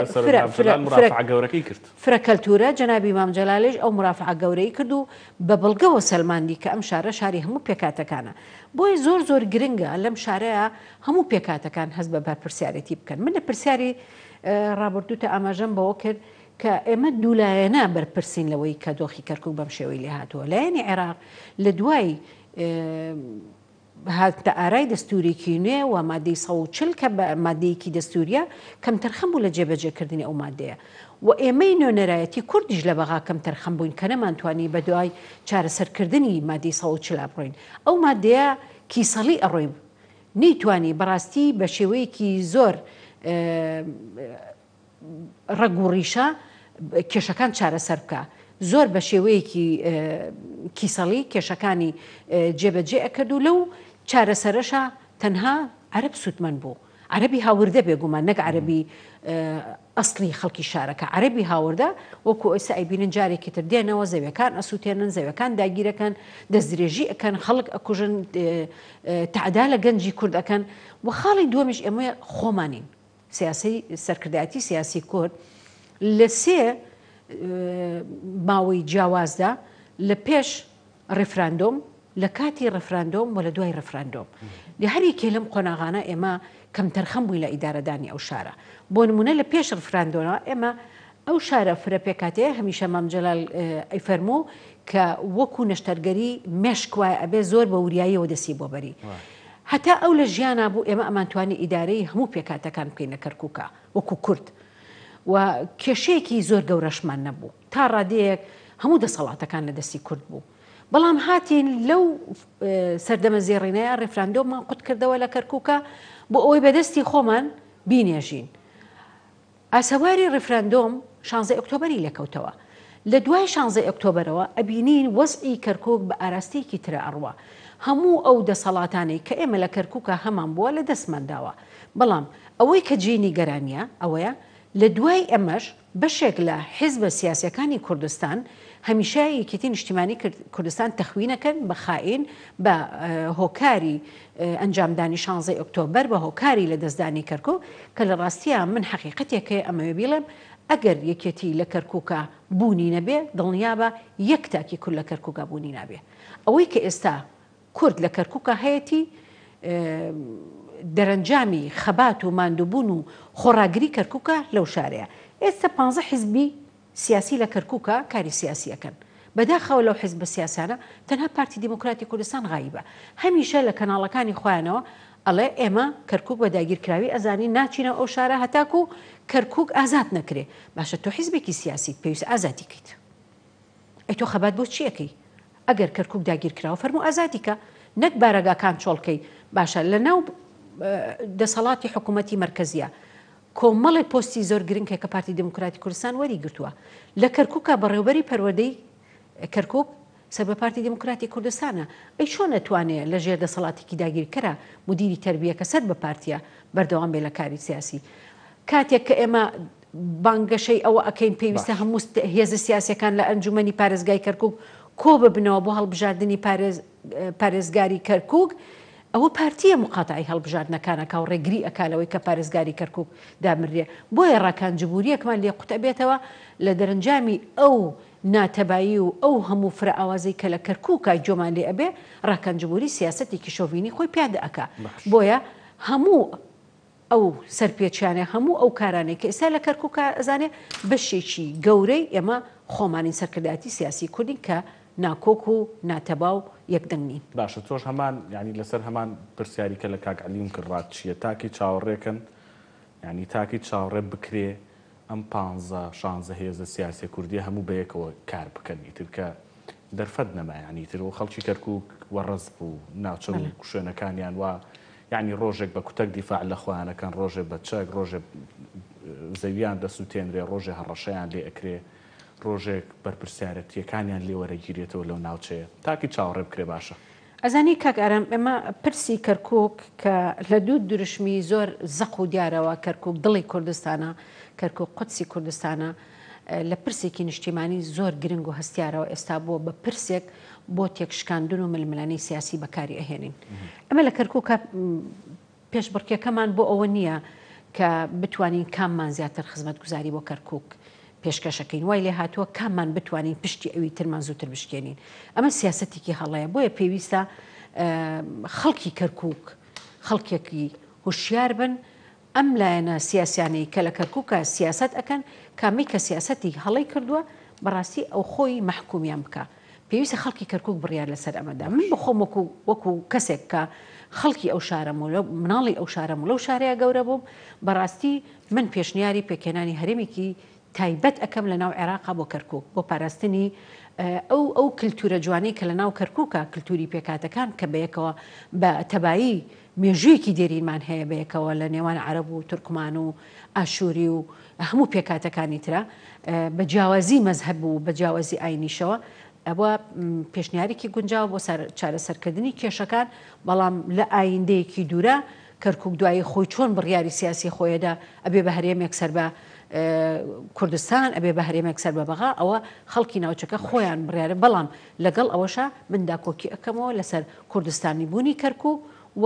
فرە کەلتورە جەنابی مام جەلالێژ ئەو مرافعە گەورەی کرد و بە بڵگەوە سەلماندی کە ئەم شارە شاری هەموو پێکاتەکانە بۆی زۆر زۆر گرنگە لەم شارەیە هەموو پێکاتەکان هەست بە بەرپرسیارەتی بکەن من لە پرسیاری ڕابردووتە ئاماژەم بەوە کرد کە ئێمە دوولایەنە بەرپرسین لەوەی کە دۆخی کەرکووک بەم شێوەی لێ هاتووە لایەنی عێراق لە دوای هاتە ئارای دەستوریکی نوێ و مادەی 140 کە بە مادەیەکی دەستوریە کەم تەرخەم بوو لە جێبەجێکردنی ئەو مادەیە و ئێمەی نوێنەرایەتی کوردیش لە بەغا کەم تەرخەم بووین کە نەمانتوانی بە دوای چارەسەرکردنی مادەی 140 بڕۆین ئەو مادەیە کیسەڵی ئەڕۆی نەیتوانی بەڕاستی بە شێوەیەکی زۆر ڕەگوڕیشە کێشەکان چارەسەر بکە زۆر بە شێوەیەکی کیسەڵی کێشەکانی جێبەجێ ئەکرد و لەو چارەسەرەشە تەنها عەرەب سوودمەند بوو عەرەبی هاوردە بێگومان نەک عەرەبی ئەسڵی خەڵکی شارەکە عەرەبی هاوردە وەکو ئێستا ئەیبینن جارێکی تر دێنەوە زەویەکان ئەسووتێنن زەویەکان داگیرەکەن دەستدرێژی ئەەکەن خەڵک ئەکوژن تعدا لە گەنجی کورد ئەەکەن و خاڵی دووەمیش ئێمە خۆمانین سیاسی سەرکردایەتی سیاسی کورد لە سێ ماوەی جیاوازدا لە پێش ڕێفراندۆم لە کاتی ڕێفراندۆم و لە دوای ڕێفراندۆم لە هەریەکێ لەم قۆناغانە ئێمە کەم تەرخەم بووی لە ئیدارەدانی ئەو شارە بۆ نمونە لە پێش ڕێفراندۆمە ئێمە ئەو شارە فرە پێکاتەیە هەمیشە مام جەلال ئەیفەرموو کە وەکو نەشتەرگەری مێشک وایە ئەبێ زۆر بە وریاییەوە دەسی بۆ بەری هەتا ئەو لە ژیانە بوو ئێمە ئەمانتوانی ئیدارەی هەموو پێکاتەکان بکەین لە کەرکووکە وەکو کورد و کێشەیەکی زۆر گەورەشمان نەبوو تا ڕادەیەک هەموو دەسەڵاتەکان لە دەستی کورد بوو بەڵام هاتین لەو سەردەمە زێڕینەیە ڕێفراندۆمان قوت کردەوە لە کەرکووکە بۆ ئەوەی بەدەستی خۆمان بینێژین ئاسەواری ڕێفراندۆم 16 ئۆکتۆبەری لەکەوتەوە لە دوای 16 ئۆکتۆبەرەوە ئەبینین وەزعی کەرکووک بە ئاراستەیەکی ترە ئەڕوە هەموو ئەو دەسەڵاتانەی کە ئێمە لە کەرکووکە هەمان بووە لە دەستمانداوە بەڵام ئەوەی کە جێنی گەرانیە ئەوەیە لە دوای ئەمەش بەشێک لە حیزبە سیاسیەکانی کوردستان هەمیشە یەکێتی نیشتیمانی کوردستان تەخوینەکەن بە خائین بە هۆکاری ئەنجامدانی 16 ئۆکتۆبەر بە هۆکاری لە دەستدانی کەرکووک کە لە ڕاستیە من حەقیقەتێکە ئەمەوێ بیڵێم ئەگەر یەکێتی لە کەرکووکە بوونی نەبێ دڵنیابە یەک تاکی کورد لە کەرکووکە بوونی نابێ ئەوەی کە ئێستا کورد لە کەرکووکە هەیەی دەرەنجامی خەبات و ماندووبوون و خۆڕاگری کەرکووکە لەو شارەیە ئێستا 15 حیزبی سیاسی لە کەرکووکە کاری سیاسیەکەن بەداخەوە لەو حیزبە سیاسانە تەنها پارتی دیموکراتی کوردستان غایبە هەمیشە لە کەناڵەکانی خۆیانەوە ئەڵێ ئێمە کەرکووک بە داگیرکراوی ئەزانی ناچینە ئەو شارە هەتاکو و کەرکووک ئازاد نەکرێ باشە تۆ حیزبێکی سیاسی پێویست ئازادی کەیت ئەی تۆ خەبات بۆ چیەکەی ئەگەر کەرکووک داگیرکراوە فەرموو ئازادیکە نەک بارەگاکان چۆڵکەی باشە لە ناو دەسەڵاتی حکوومەتی مرکزیە کۆمەڵی پۆستی زۆر گرنگکە کە پارتی دموکراتی کوردستان وەریگرتووە لە کەرکووکە بەڕێوبەری پەروەردەی کەرکووک سەر بە پارتی دموکراتی کوردستانە ئەی چۆن نەتوانێت لە ژێر دەسەڵاتێکی داگیرکەرە مدیری تربیەکە سەر بە پارتیە بەردەوام بێ لە کاری سیاسی کاتێک کە ئێمە بانگەشەی ئەوە ئەەکەین پێویستە هەموو هێزە سیاسەکان لە ئەنجومەنی پارێزگای کەرکووک کۆ ببنەوە بۆ هەڵبژاردننی پارێزگاری کەرکووک ئەوە پارتیە مقاتعی هەڵبژاردنەکانەکە و ڕێگری ئەکالەوەی کە پارێزگاری کەرکووک دامرێ بۆیە ڕاکان جبوریەکمان لێ قوتە بێتەوە لە دەرەنجامی ئەو ناتەبایی و ئەو هەموو فرە ئاوازەی کە لە کەرکووکە جۆمان لێ ئەبێ ڕاکان جبوری سیاسەتێکی شۆڤینی خۆی پیادە ئەکا بۆیە هەموو ئەو سەرپێچیانە هەموو ئەو کارانەی کە ئێستا لە کەرکووکە ئەزانێ بەشێکی گەورەی ئێمە خۆمانی سەرکرداتی سیاسی کوردین کە ناکۆک و ناتەبا و یەکدەنگین
باشە تۆش هەمان ینی لەسەر هەمان پرسیاری کە لە کاکعلیم کڕات چییە تاکی چاوەڕێکن ینی تاکی چاوەڕێ بکرێ ئەم 15 هێزە سیاسی کوردی هەموو بەیەکەوە کار بکەن ئیتر کە دەرفەت نەما ینی تر و خەڵکی کەرکووک وەڕز بوو ناوچە و شوێنەکانیان وا یعنی ڕۆژێک بە کوتەک دیفاع لە خۆیانەکان ڕۆژێ بە چەک ڕۆژێ زەویان دەسووتێنرێ ڕۆژێ هەڕەشەیان لێ ئەکرێ ڕۆژێک بەرپرسیارەتیەکانیان لێوەرەگیرێتەوە لەو ناوچەیە تاکی چاوەڕێ بکرێ باشە
ئەزانی کاک ئارام ئێمە پرسی کەرکووک کە لە دوو دروشمی زۆر زەق و دیارەوە کەرکووک دڵی کوردستانە کەرکووک قودسی کوردستانە لە پرسێکی نیشتیمانی زۆر گرنگ و هەستیارەوە ئێستا بووە بە پرسێک بۆ تێکشکاندن و ململانەی سیاسی بەکاری ئەهێنین ئەمە لە کەرکووکە پێشبڕکێکەمان بۆ ئەوە نییە کە بتوانین کاممان زیاتر خزمەت گوزاری بۆ کەرکووک پێشکەشەکەین وای لێ هاتووە کاممان بتوانین پشتی ئەوی ترمان زووتر بشکێنین ئەمە سیاسەتێکی هەڵەیە بۆیە پێویستە خەڵکی کەرکووک خەڵکێکی هوشیار بن ئەم لایەنە سیاسیانەی کە لە کەرکووکە سیاست ئەکەن کامی کە سیاسەتی هەڵی کردووە بەڕاستی ئەو خۆی مەحکومیان بکە پێویستە خەڵکی کەرکووک بڕیار لەسەر ئەمەدا من بخۆم وەکو کەسێک کە خەڵکی ئەو شارەم و مناڵی ئەو شارەم و لەو شارەیە گەورە بووم بەڕاستی من پێشنیاری پێکێنانی هەرێمێکی تایبەت ئەەکەم لە ناو عێراقا بۆ کەرکووک بۆ پاراستنی ئەو کللتورە جوانەی کە لە ناو کەرکووکە کللتوری پێکاتەکان کە بەیەکەوە بە تەبایی مێژوویەکی دێریمان هەیە بەیەکەوە لە نێوان عەرەب و تورکمان و ئاشووری و هەموو پێکاتەکانی ترە بە جیاوازی مەزهەب و بە جیاوازی ئاینیشەوە ئەوە پێشنیارێکی گونجاو بۆ چارەسەرکردنی کێشەکان بەڵام لە ئایندەیەکی دوورە کەرکووک دوایی خۆی چۆن بڕیاری سیاسی خۆیەدا ئەبێ بە هەرێمێک سەر بە کوردستان ئەبێ بە هەرێمێک سەر بە بەغا ئەوە خەڵکی ناوچەکە خۆیان بڕیارە بەڵام لەگەڵ ئەوەشە مندا کۆکی ئەەکەمەوە لەسەر کوردستانی بوونی کەرکووک و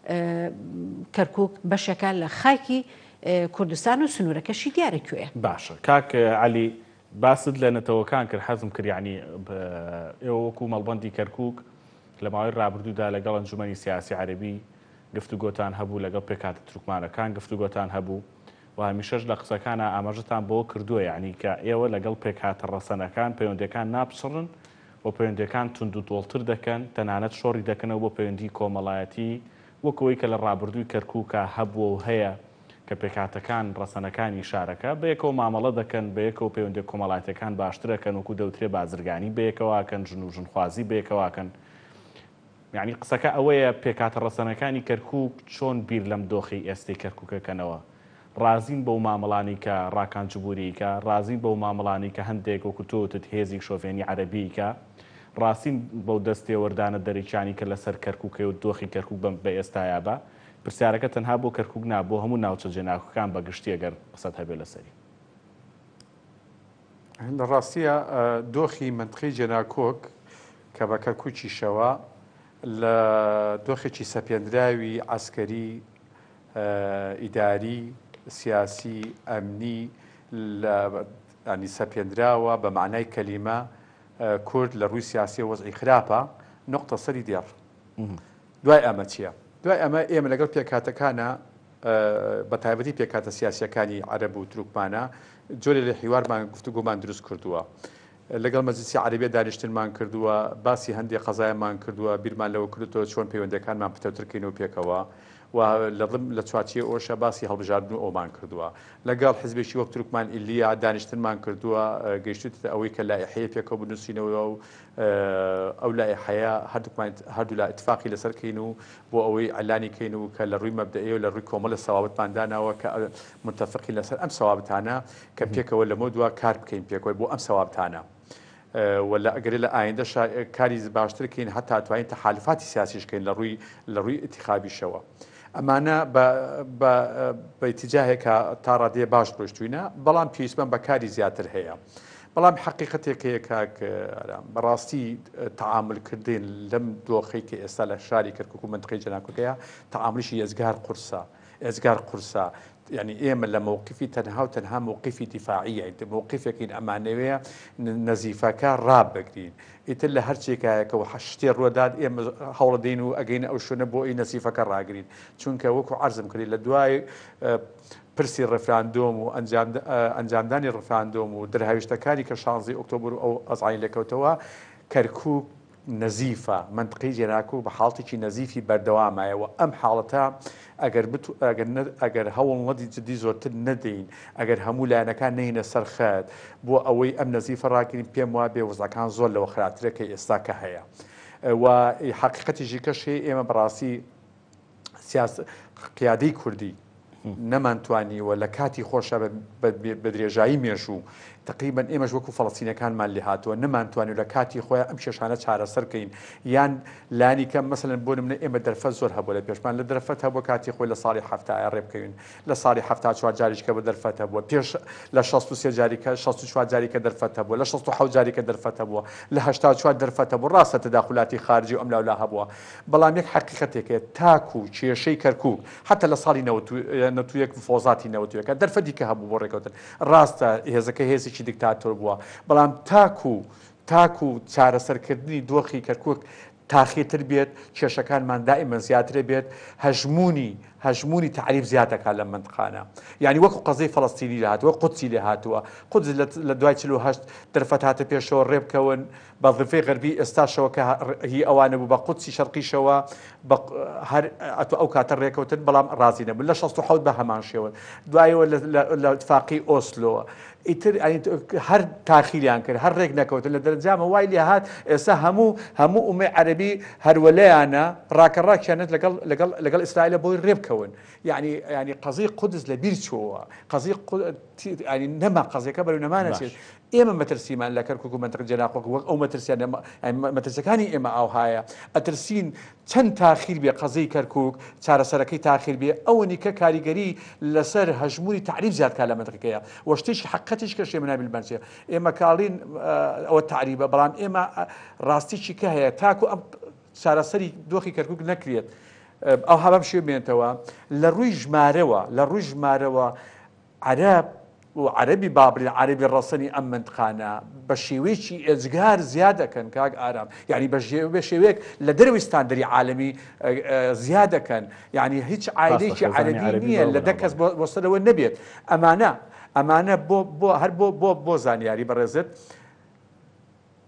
کەرکووک بەشەکە لە خاکی کوردستان و سنوورەکەشی دیارەکوێ
باشە کاک علی باست لە نەتەوەکان کرد حەزم کرد یعنی ئێوە وەکو مەڵبەندی کەرکووک لە ماوەی ڕابردوودا لەگەڵ ئەنجومەنی سیاسی عەرەبی گفتوگۆتان هەبوو لەگەڵ پێکاتە تورکمانەکان گفتوگۆتان هەبوو و هەمیشەش لە قسەکانە ئاماژەتان بۆ کردووە یعنی کە ئێوە لەگەڵ پێکاتە ڕەسەنەکان پەیوەندیەکان ناپسڕن و پەیوەندیەکان تونند و تۆڵتر دەکەن تەنانەت شۆڕی دەکەنەوە بۆ پەیوەندی کۆمەڵایەتی وەکەوەی کە لە ڕابردووی کەرکووکە هەبووە و هەیە کە کە پێکاتەکان ڕەسەنەکانی شارەکە بەیەکەوە مامەڵە دەکەن بەیەکەوە پەیوەندی کۆمەڵایەتەکان باشترەکەن وەکو دەوترێ بازرگانی بەیەکەواکەن ژن و ژنخوازی بەیەکەواکەن. یعنی قسەکە ئەوەیە پێکاتە ڕەسەنەکانی کەرکووک چۆن بیر لەم دۆخی ئێستی کەرکووکەکەنەوە. ڕازین بەو مامەڵانی کە ڕاکانجبووریکە، ڕازین بەو مامەڵانی کە هەندێک وەکو تۆتت هێزی شۆڤێنی عەرەبیکە، ڕاستین بەو دەستێوەردانە دەریچانی کە لەسەر کەرکووکە و دۆخی کەرکووک بە ئێستایا بە پرسیارەکە تەنها بۆ کەرکووک نابوو هەموو ناوچە جێناوەکان بەگشتی ئەگەر قسەت هەبێت لەسەری.
لە ڕاستیە دۆخی منطقەی جێناکۆک کە بە کەرکووکی شەوە لە دۆخێکی سەپێنراوی عەسکەری ئیداری سیاسی ئەمنی ینی سەپێنراوە بە معنای کەلیمە کورد لە ڕووی سیاسی وەزعی خراپە نقطە سەری دێڕ. دوای ئەمە چییە؟ دوای ئەمە ئێمە لەگەڵ پێکاتەکانە بە تایبەتی پێکاتە سیاسیەکانی عەرەب و تروکمانە جۆرێ لە حیوارمان گفتوگۆمان دروست کردووە. لەگەڵ مەجلیسی عەرەبیە دانیشتنمان کردووە، باسی هەندێک قەزایەمان کردووە، بیرمان لەوە کردووە چۆن پەیوەندەکانمان پتەوترکەینەوە پێکەوە و لە چوارچێ ئۆشە باسی هەڵبژاردن و ئەومان کردووە. لەگەڵ حزبێکی وەک تروکمان ئیلیا دانیشتنمان کردووە، گەیشتوتە ئەوەی کە لایحەیە پێکەوە بنووسینەوە و ئەو لایحەیە هەردوو لا ئیتفاقی لەسەرکەین و بۆ ئەوەی ئەلانی کەین و کە لە ڕووی مەبدەئیە و لە ڕووی کۆمەڵە سەوابەتمانداناوە کە متفقی لەسەر ئەم سەوابەتانە کە پێکەوە لەمە دووە کار بکەین پێکەوەی بۆ ئەم سەوابەتانە. ولا ئەگەر لە ئایندە کاری باشترکەین هەتا توانین تەحالفاتی سیاسیشکەین لە ڕووی ئیتیخابیشەوە. ئەمانە بە ئیتیجاهێکە تا ڕادێ باش ڕۆشتوینە، بەڵام پێویستمان بەکاری زیاتر هەیە. بەڵام حقیقەتێکەیە بەڕاستی تەعاملکردن لەم دۆخەی کە ئێستا لە شاری کەرکووک و منطقەی جێناکۆکەیە تەعاملیشی ئێزگار قورسە. يعني ئێمە لە مووقفی تەنها و تەنها مووقفی دیفاعیە، مووقفێکین ئەمانەوەیە نەزیفەکە ڕابگرین. ئیتر لە هەرچێکایەکەەوە شتێ ڕۆداد ئێمە هەوڵدەین و ئەگەین ئەو شوێنە بۆ ئەی نەزیفەکە ڕاگرین، چونکە وەکو عەرزم کردی لە دوای پرسی ڕفراندۆم و ئەنجامدانی ڕفراندۆم و دەرهاویشتەکانی کە 16 ئۆکتۆبر ئەو ئەزعین لەکەوتەوە کەرکووک نەزیفە، منطقەی جێناکۆک بە حاڵتێکی نەزیفی بەردەوامایەوە. ئەم حاڵەتە ئەگەر هەوڵ نەدی جدی زۆرتر نەدەین، ئەگەر هەموو لایەنەکان نەینە سەرخەت بۆ ئەوەی ئەم نەزیفە ڕاگرین، پێم وایە بێوەزەکان زۆر لەوە خراپترەکە ئێستا کە هەیە. و حقیقەتیشی کەش ئێمە بەڕاستی قیادەی کوردی نەمانتوانیوە لە کاتی خۆشە بە درێژایی مێژوو تقریبا ئێمەش وەکو فەڵەستینەکانمان لێ هاتووە نەمانتوانین لە کاتی خۆیان ئەم کێشانە چارەسەرکەین. یان لانی کەم مەسەلەن بۆ نمونە ئێمە دەرفەت زۆر هەبووە لە پێشمان لە دەرفەت هەبووە کاتی خۆی لە ساڵی هەفتایە ڕێبکەوین، لە ساڵی 74 جاریشکە بە دەرفەت هەبووە، پێش لە 63 جاریکە 64 جاریکە دەرفەت هەبووە، لە 67 جاریکە دەرفەت هەبووە، لە 84 دەرفەت هەبوو. ڕاستە تەداخلاتی خارجی و ئەم لاولا هەبووە، بەڵام یەک حقیقەتێکە تاکو و کێشەی کەرکووک حتا لە ساڵی 91 فۆزاتی 91 دەرفەتی کە هەبوو بۆ ڕێکەوتن. ڕاستە هێزەکە هێزێکی دیکتاتۆر بووە، بەڵام تاکو چارەسەرکردنی دۆخی کەرکووک تاخیتر بێت، کێشەکانمان دائیمەن زیاترە بێت، هەژمونی تعریف زیاتەکە لە منطقانە. یعنی وەکو قەزەی فەڵەستینی لە هاتووە، قودسی لێ هاتووە، قودس لە دوای 48 دەرفەت هاتە پێشەوە ڕێبکەون بە ضفەی غەربی ئێستاشەوە کە هی ئەوانە بوو بە قودسی شەرقیشەوە ئەو کاتە ڕێکەوتن، بەڵام ڕازی نەبوون. لە 67 بە هەمان شێوە دوایەوە لە اتفاقی ئۆسلۆ ئیتر هەر تاخیریان کرد، هەر ڕێک نەکەوتن لە دەرەنجامە وای لێ هات ئێستا هەموو ئومەی عەرەبی هەروەلایانە ڕاکەڕاکیانێت لەگەڵ ئیسرائیلە بۆی ڕێبکەون. یعنی قەزەی قودس لە بیر چۆوە، قەزەی نەما قەزەکە بەرەو نەمانەچێت. ئێمە مەترسیمان لە کەرکووک و منطقەی جێناکۆک وەک ئەو مەترسیەکانی ئێمە ئاوهایە، ئەترسین چەند تاخیر بێ قەزەی کەرکووک چارەسەرەکەی تاخیر بێ، ئەوەنی کە کاریگەری لەسەر هەژمونی تعریف زیادکە لە منطقەیە و شتێکی حقیقەتیش کە شێمە نابێت بەرچێ. ئێمە کاڵین ئەوە تعریبە، بەڵام ئێمە ڕاستیی کە هەیە تاکو ئەم چارەسەری دۆخی کەرکووک نەکرێت ئەو هەبام شێ بێنێتەوە لە ڕووی ژمارەوە عەرەب و عەرەبی بابرین عەرەبی ڕەسەنی ئەم منطقانە بە شێوەیەکی ئێجگار زیاد دەکەن کاک ئارام، یعنی بە شێوەیەک لە دەرەوەی ستاندەری عالەمی زیاد دەکەن، یعنی هیچ عایلێکی عەرەبی نییە لە دە کەس بۆ سەرەوە نەبێت. ئەمانە هەر بۆ زانیاری بەڕێزت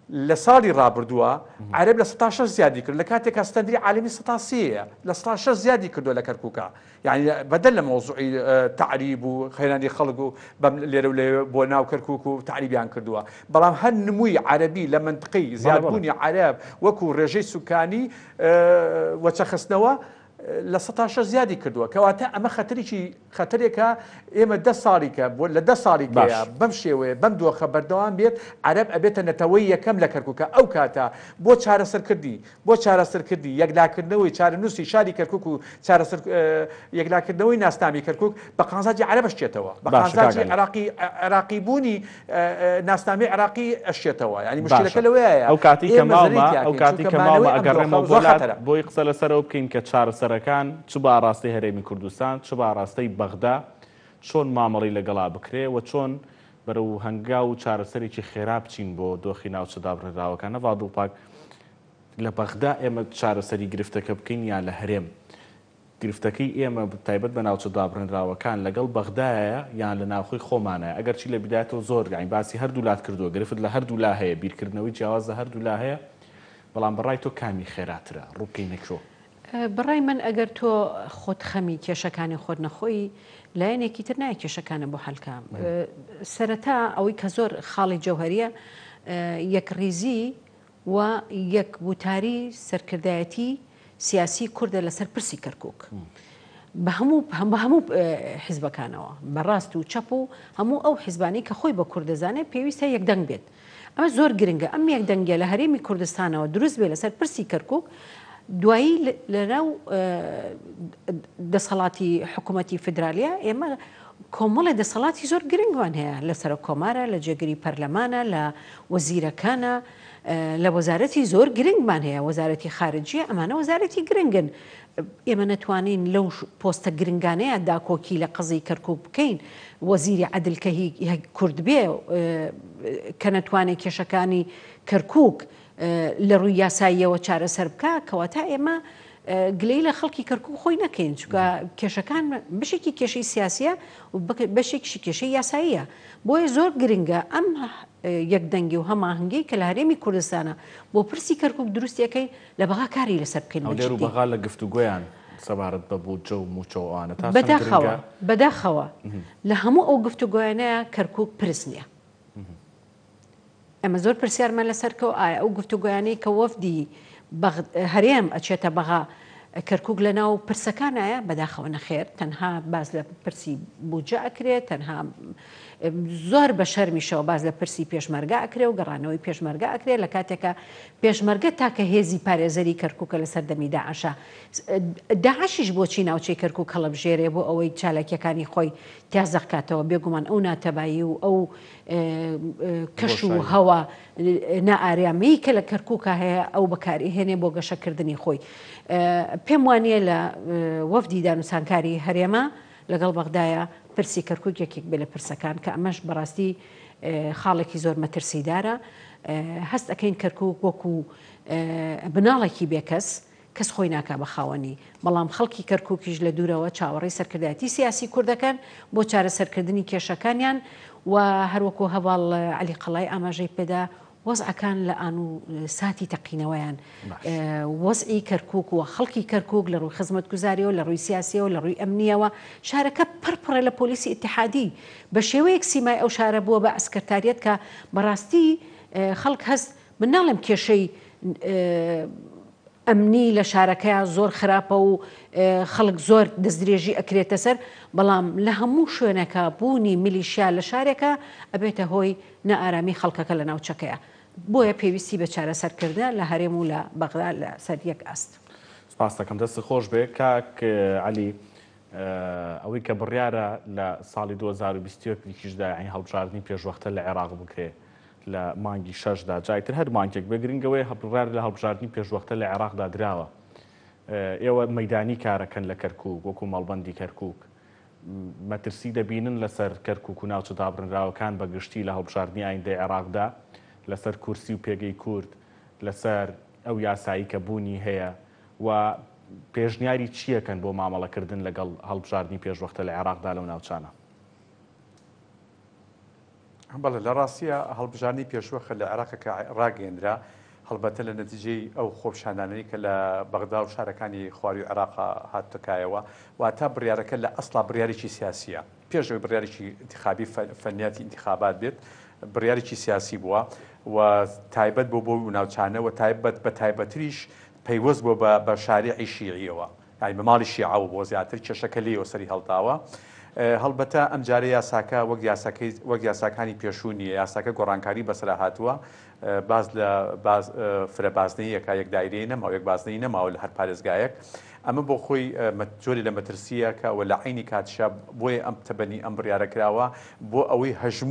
لە ساڵی ڕابردووە عەرب لە 16 زیادی کرد لە کاتێک ئەستەندری عالمی 16 لە 16 زیادی کردو لە کەرکووکە یعنی بەدەل لە مۆزوعی تعریب و خەیرانی خەڵک و لێرە و لێ بۆ ناو کەرکووک و تعریبیان کردووە بەڵام هەر نمووی عەربی لە منطقەی زیادبوونی عەرب وەکو ڕێژەی سوکانی وەچەخستنەوە لە 16 زیادی کردووە کەواتە ئەمە خەتەرێکە ئێمە 10 ساڵیکە بۆ لە 10 ساڵیکەیە بەم شێوەیە بەم دۆخە بەردەوام بێت عەرب ئەبێتە نەتەوەی یەکەم لە کەرکووکە ئەو کاتە بۆ چارەسەرکردی یەکلاکردنەوەی چارەنووسی شاری کەرکووک و یەکلاکردنەوەی ناسنامی کەرکووک بە قازانجی عەرب ئەشتێتەوە بە قازانجی عراقی بوونی ناسنامی عراقی ئەشتێتەوە ینی مشکلەکە لەوەیە
ئەو کاتی کە ماوە ئەگەڕێمەوە بۆلات بۆی قسە لەسەرەوە بکەین کە چارەسەرەکان چ بە ئاڕاستەی هەرێمی کوردستان چ بە ئاڕاستەی بەغدا چۆن مامەڵی لەگەڵا بکرێ و چۆن بەرەو هەنگا و چارەسەرێکی خێرا بچین بۆ دۆخی ناوچە دابڕێراوەکانە ڤادڵپاک لە بەغدا ئێمە چارەسەری گرفتەکە بکەین یان لە هەرێم گرفتەکەی ئێمە تایبەت بە ناوچە دابڕێنراوەکان لەگەڵ بەغدایە یان لە ناوخۆی خۆمانایە ئەگەر چی لە بیدایەتەوە زۆر یانی باسی هەردوو لات کردووە گرفت لە هەردوو لا هەیە بیرکردنەوەی جیاواز لە هەردوو لا هەیە بەڵام بەڕای تۆ کامی خێراترە ڕووکەی نەکرۆ
بەڕای من ئەگەر تۆ خۆت خەمی کێشەکانی خۆت نەخۆی لایەنێکی تر نایە کێشەکانە بۆ حەلکام سەرەتا ئەوەی کە زۆر خاڵی جەوهەریە یەکڕیزی و یەک وتاری سەرکردایەتی سیاسی کوردە لەسەر پرسی کەرکووک بە هەموو حیزبەکانەوە بەڕاست و چەپ و هەموو ئەو حیزبانی کە خۆی بە کوردەزانێت پێویستە یەکدەنگ بێت ئەمە زۆر گرنگە ئەم یەکدەنگە لە هەرێمی کوردستانەوە دروست بێت لەسەر پرسی کەرکووک دوایی لەناو دەسەڵاتی حکوومەتی فدرالیە ئێمە کۆمەڵی دەسەڵاتی زۆر گرنگوان هەیە لەسەر کۆمارە لە جێگری پەرلەمانە لە وەزیرەکانە لە وەزارەتی زۆر گرنگمان هەیە وەزارەتی خارجیە ئەمانە وەزارەتی گرنگن ئێمە نەتوانین لەو پۆستە گرنگانەیە داکۆکی لە قزی کەرکووک بکەین وەزیری عەدل کە کورد بێ کە نەتوانێت کێشەکانی کەرکووک لە ڕووی یاساییەوە چارەسەر بکە کەواتە ئێمە گلەی لە خەڵکی کەرکووک خۆی نەکەین چونکە کێشەکان بەشێکی کێشەی سیاسیە و بەشێکی کێشەی یاساییە بۆیە زۆر گرنگە ئەم یەکدەنگی و هەماهەنگی کە لە هەرێمی کوردستانە بۆ پرسی کەرکووک دروستیەکەی لە بەغا کاری لەسەر بکەین
و بەغا لە گفتوگۆیان سەبارەت بە بوو جە و موچەوانە
بەداخەوە لە هەموو ئەو گفتوگۆیانەیە کەرکووک پرس نییە ئەمە زۆر پرسیارمان لەسەرکەوە ئایا ئەو گفتوگویانەی کە وەفدی هەرێم ئەچێتە بەغا کەرکووک لە ناو پرسەکانایە بەداخەوە نەخێر تەنها باز لە پرسی بوجە ئەکرێت تەنها زۆر بە شەرمیشەوە باز لە پرسی پێشمەرگە ئەکرێ و گەڕانەوەی پێشمەرگە ئەکرێت لە کاتێکە پێشمەرگە تاکە هێزی پارێزەری کەرکووکە لە سەردەمی داعشە داعشیش بۆچی ناوچەی کەرکووک هەڵەبژێرێ بۆ ئەوەی چالاکیەکانی خۆی تیازە بکاتەوە بێگومان ئەو ناتەبایی و ئەو کەش و هەوا نائارامی کە لە کەرکووکە هەیە ئەو بەکاری هێنێ بۆ گەشەکردنی خۆی پێم وانە لە وەفدی دانووسانکاری هەرێمە لەگەڵ بەغدایە پرسی کەرکووک یەکێک بێ لە پرسەکان کە ئەمەش بەڕاستی خاڵێکی زۆر مەترسیدارە هەست ئەەکەین کەرکووک وەکو بناڵێکی بێکەس کەس خۆی ناکا بە خاوەنی بەڵام خەڵکی کەرکووکیش لە دوورەوە چاوەڕێی سەرکردایەتی سیاسی کوردەکەن بۆ چارەسەرکردنی کێشەکانیان و هەروەکو هەواڵ عەلی قەڵای ئاماژەی پێدا وەزعەکان لە ئان و ساتی تەقینەوەیان وەزعی کەرکووک و خەڵکی کەرکووک لە ڕووی خزمەتگوزاریەوە لە ڕووی سیاسیەوە لە ڕووی ئەمنیەوە شارەکە پڕپڕە لە پۆلیسی ئیتیحادی بە شێوەیەک سیمای ئەو شارە بووە بە ئەسکەرتاریەت کە بەڕاستی خەڵک هەست من ناڵێم کێشەی ئەمنی لە شارەکەیان زۆر خراپە و خەڵک زۆر دەستدرێژی ئەکرێتە سەر بەڵام لە هەموو شوێنەکە بوونی میلیشیا لە شارێکە ئەبێتە هۆی نەئارامی خەڵکەکە لە ناوچەکەیە بۆیە پێویستی بە چارەسەرکردن لە هەرێم و لە بەغدا لە سەر یەک ئەست
سپاس دەکەم دەست خۆش بێ کاک عەلی ئەوەی کە بڕیارە لە ساڵی 2021 عین هەڵبژاردننی پێشوەختە لە عێراق بکرێ لە مانگی 6دا جایتر هەر مانگێک بەگرنگەوەی هەڵبڕار لە هەڵبژاردننی پێشوەختە لە عێراقدا دراوە ئێوە مەیدانی کارەکەن لە کەرکووک وەکو مەڵبەندی کەرکووک مەترسی دەبینن لەسەر کەرکووک و ناوچە دابڕنراوەکان بەگشتی لە هەڵبژاردننی ئایندەی عێراقدا لەسەر کورسی و پێگەی کورد لەسەر ئەو یاسایی کە بوونی هەیە و پێشنیاری چیەکەن بۆ مامەڵەکردن لەگەڵ هەڵبژاردننی پێشوەختە لە عێراقدا لەو ناوچانە
بەڵێ لە ڕاستیە هەڵبژارنی پێشوە لە عێراقەکە ڕاگەیەندرا هەڵبەتە لە نەتیجەی ئەو خۆپشاندانەی کە لە بەغدا و شارەکانی خواری و عێراق هاتتەکایەوە واتە بڕیارەکە لە ئەسڵا بڕیارێکی سیاسیە پێشەوەی بڕیارێکی انتخابی فەنیاتی انتخابات بێت بڕیارێکی سیاسی بووە و تایبەت بۆ ناوچانە و تایبەت بە تایبەتریش پەیوەست بۆ بە شاریعی شیعیەوە یعنی بە ماڵی شیعە بۆ زیاتر کێشەکە لێەوە سەری هەڵداوە هەڵبەتە ئەم جارە یاساکە وەک یاساکانی پێشوو نیە یاساکە گۆڕانکاری بەسرا هاتووە باز لە فرەبازنەیەکە یەک دایرەیە نەماوە یەک بازنەی نەماوە لە هەر پارێزگایەک ئەمە بۆ خۆی جۆری لە مەترسیەکە و لە عینی کاتشا بۆیە ئەم تەبەنی ئەم بڕیارە کراوە بۆ ئەوەی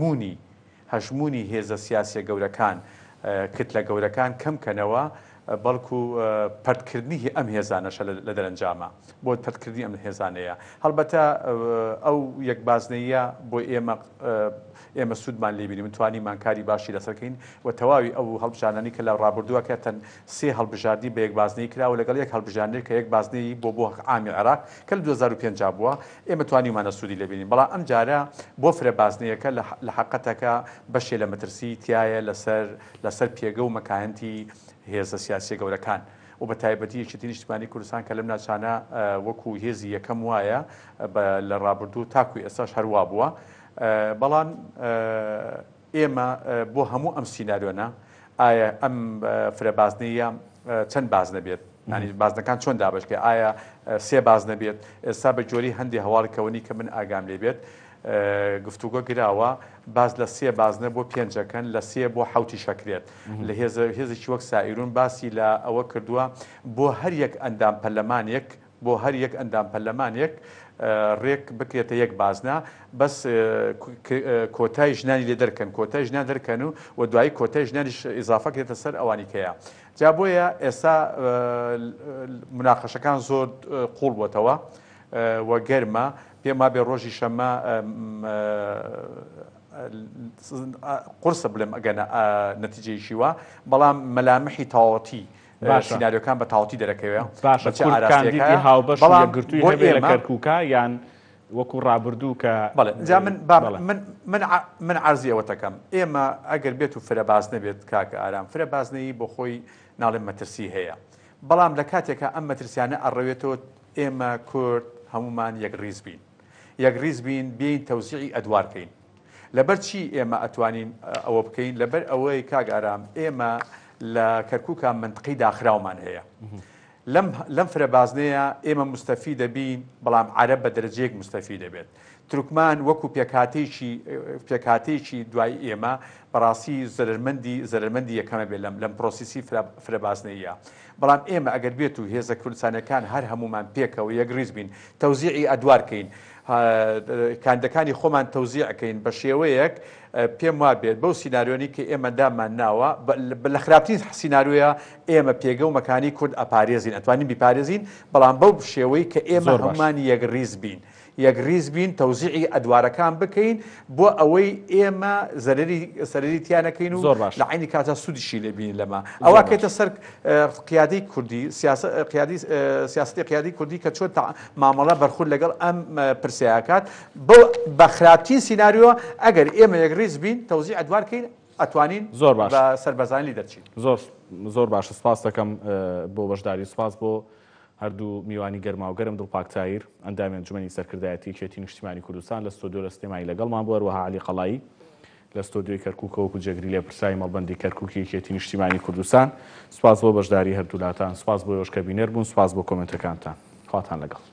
هەژمونی هێزە سیاسیە گەورەکان کت لە گەورەکان کەمکەنەوە بەڵکو پەرتکردنی ئەم هێزانەشە لە دەرەنجامە بۆ پەرتکردنی ئەم هێزانەیە هەڵبەتە ئەو یەک بازنەیە بۆ ئێمە سوودمان لێبینی منتوانی مانکاری باشی لەسەرکەین و تەواوی ئەو هەڵبژارنانی کە لە ڕابردووەکە تەن سێ هەڵبژاردی بە یەک بازنەی کراوە لەگەڵ یەک هەڵبژاردنێک کە یەک بازنەی بۆ عامی عێراق کە لە 2005 بووە ئێمە توانیمانە سوودی لێبینین بەڵام ئەم جارە بۆ فرەبازنەیەکە لە حەقەتەکە بەشێ لە مەترسی تایە لەسەر پێگە و مەکانتی هێزە سیاسی گەورەکان و بە تایبەتی یەکێتی نیشتیمانی کوردستان کە لەم ناچانە وەکو هێزی یەکەم وایە لە ڕابردوو تاکوی ئێستاش هەروە بووە بەڵام ئێمە بۆ هەموو ئەم سیناریۆنە ئایا ئەم فرەبازنەیە چەند بازنە بێت ینی بازنەکان چۆن دابشکە ئایا سێ بازنە بێت ئێستا بە جۆری هەندی هەواڵکەوەنی کە من ئاگام لێ بێت گفتوگۆ گراوە باز لە سێ بازنە بۆ پێنجەکەن لە سێ بۆ حوتی شەکرێت لە هێزێکی وەک سائیرون باسی لە ئەوە کردووە بۆ هەر یەک ئەندام پەرلەمانێک ڕێک بکرێتە یەک بازنە بەس کۆتای ژنانی لێ دەرکەن کۆتای ژنان دەرکەن و دوایی کۆتای ژنانیش ئیزافە کرێتە سەر ئەوانی کەیە جا بۆیە ئێستا مناقەشەکان زۆر قوڵ بۆتەوە وە گەرمە پێما بێ ڕۆژی شەمە قورسە بڵێم ئەگەنە نەتیجەیشی وە بەڵام مەلامحی تاوەتی سیناریۆکان بە تاوەتی دەرەکەوێ
باشە کاندیدی هاوبەش یەکگرتووی هەبێ لە کەرکووکە یان وەکو ڕابردوو کە
جا من عەرزی ئەوە دەکەم ئێمە ئەگەر بێت و فرەباز نەبێت کاکە ئارام فرەبازنەی بۆ خۆی ناڵێن مەترسی هەیە بەڵام لە کاتێکە ئەم مەترسیانە ئەڕەوێتەوە ئێمە کورد هەمومان یەک ڕیز بین بین تەوزیعی ئەدوارکەین لەبەر چی ئێمە ئەتوانین ئەوە بکەین لەبەر ئەوەی کاگارام ئێمە لە کەرکووکە منطقەی داخراومان هەیە لەم فرەبازنەیە ئێمە مستەفی دەبین بەڵام عەرەب بە دەرەجەیەک مستەفی دەبێت تورکمان وەکو پێکهاتێکی دوای ئێمە بەڕاستی زەرمەندی یەکەمە بێت لەم پرۆسیسی فرەبازنەیە بەڵام ئێمە ئەگەر بێت و هێزە کوردستانەکان هەر هەمومان پێکەوە یەک ڕیز بین تەوزیعی ئەدوارکەین کاندەکانی خۆمان تەوزیعکەین بە شێوەیەک پێم وا بێت بەو سیناریۆنی کە ئێمە دامان ناوە لە خراپترین سیناریۆیە ئێمە پێگە و مەکانی کورد ئەپارێزین ئەتوانین بیپارێزین بەڵام بەو شێوەی کە ئێمە هەمومان یەک ڕیز بین تەوزیعی ئەدوارەکان بکەین بۆ ئەوەی ئێمە سەرری تیانەکەین و لە عینی کاتە سوودیشی لێبین لەمە ئەوە کێتە سەر قیادەی کوردی سیاسەتی قیادی کوردی کە چۆن مامەڵە بەرخورد لەگەڵ ئەم پرسیاکات بە خراپترین سیناریۆ ئەگەر ئێمە یەک ڕیز بین تەوزیع ئەدوارکەین ئەتوانین
زۆر باش
بە سەربەرزانی دەرچین
زۆر باشە سپاس دەکەم بۆ بەشداری سپاس بۆ هەردوو میوانی گەرما و گەرم دڵپاکتایر ئەندامی ئەنجومەنی سەرکردایەتی یەکێتی نیشتیمانی کوردستان لە ستۆدیۆ لە سلێمانی لەگەڵمان بووە هەروەها عەلی قەڵایی لە ستۆدیۆی کەرکووکە وەکو جێگری لێپرسایی مەڵبەندی کەرکووکی یەکێتی نیشتیمانی کوردستان سپاس بۆ بەشداری هەردوولاتان سپاس بۆ ئێوەش کە بینەر بوون سپاس بۆ کۆمنتەکانتان خواتان لەگەڵ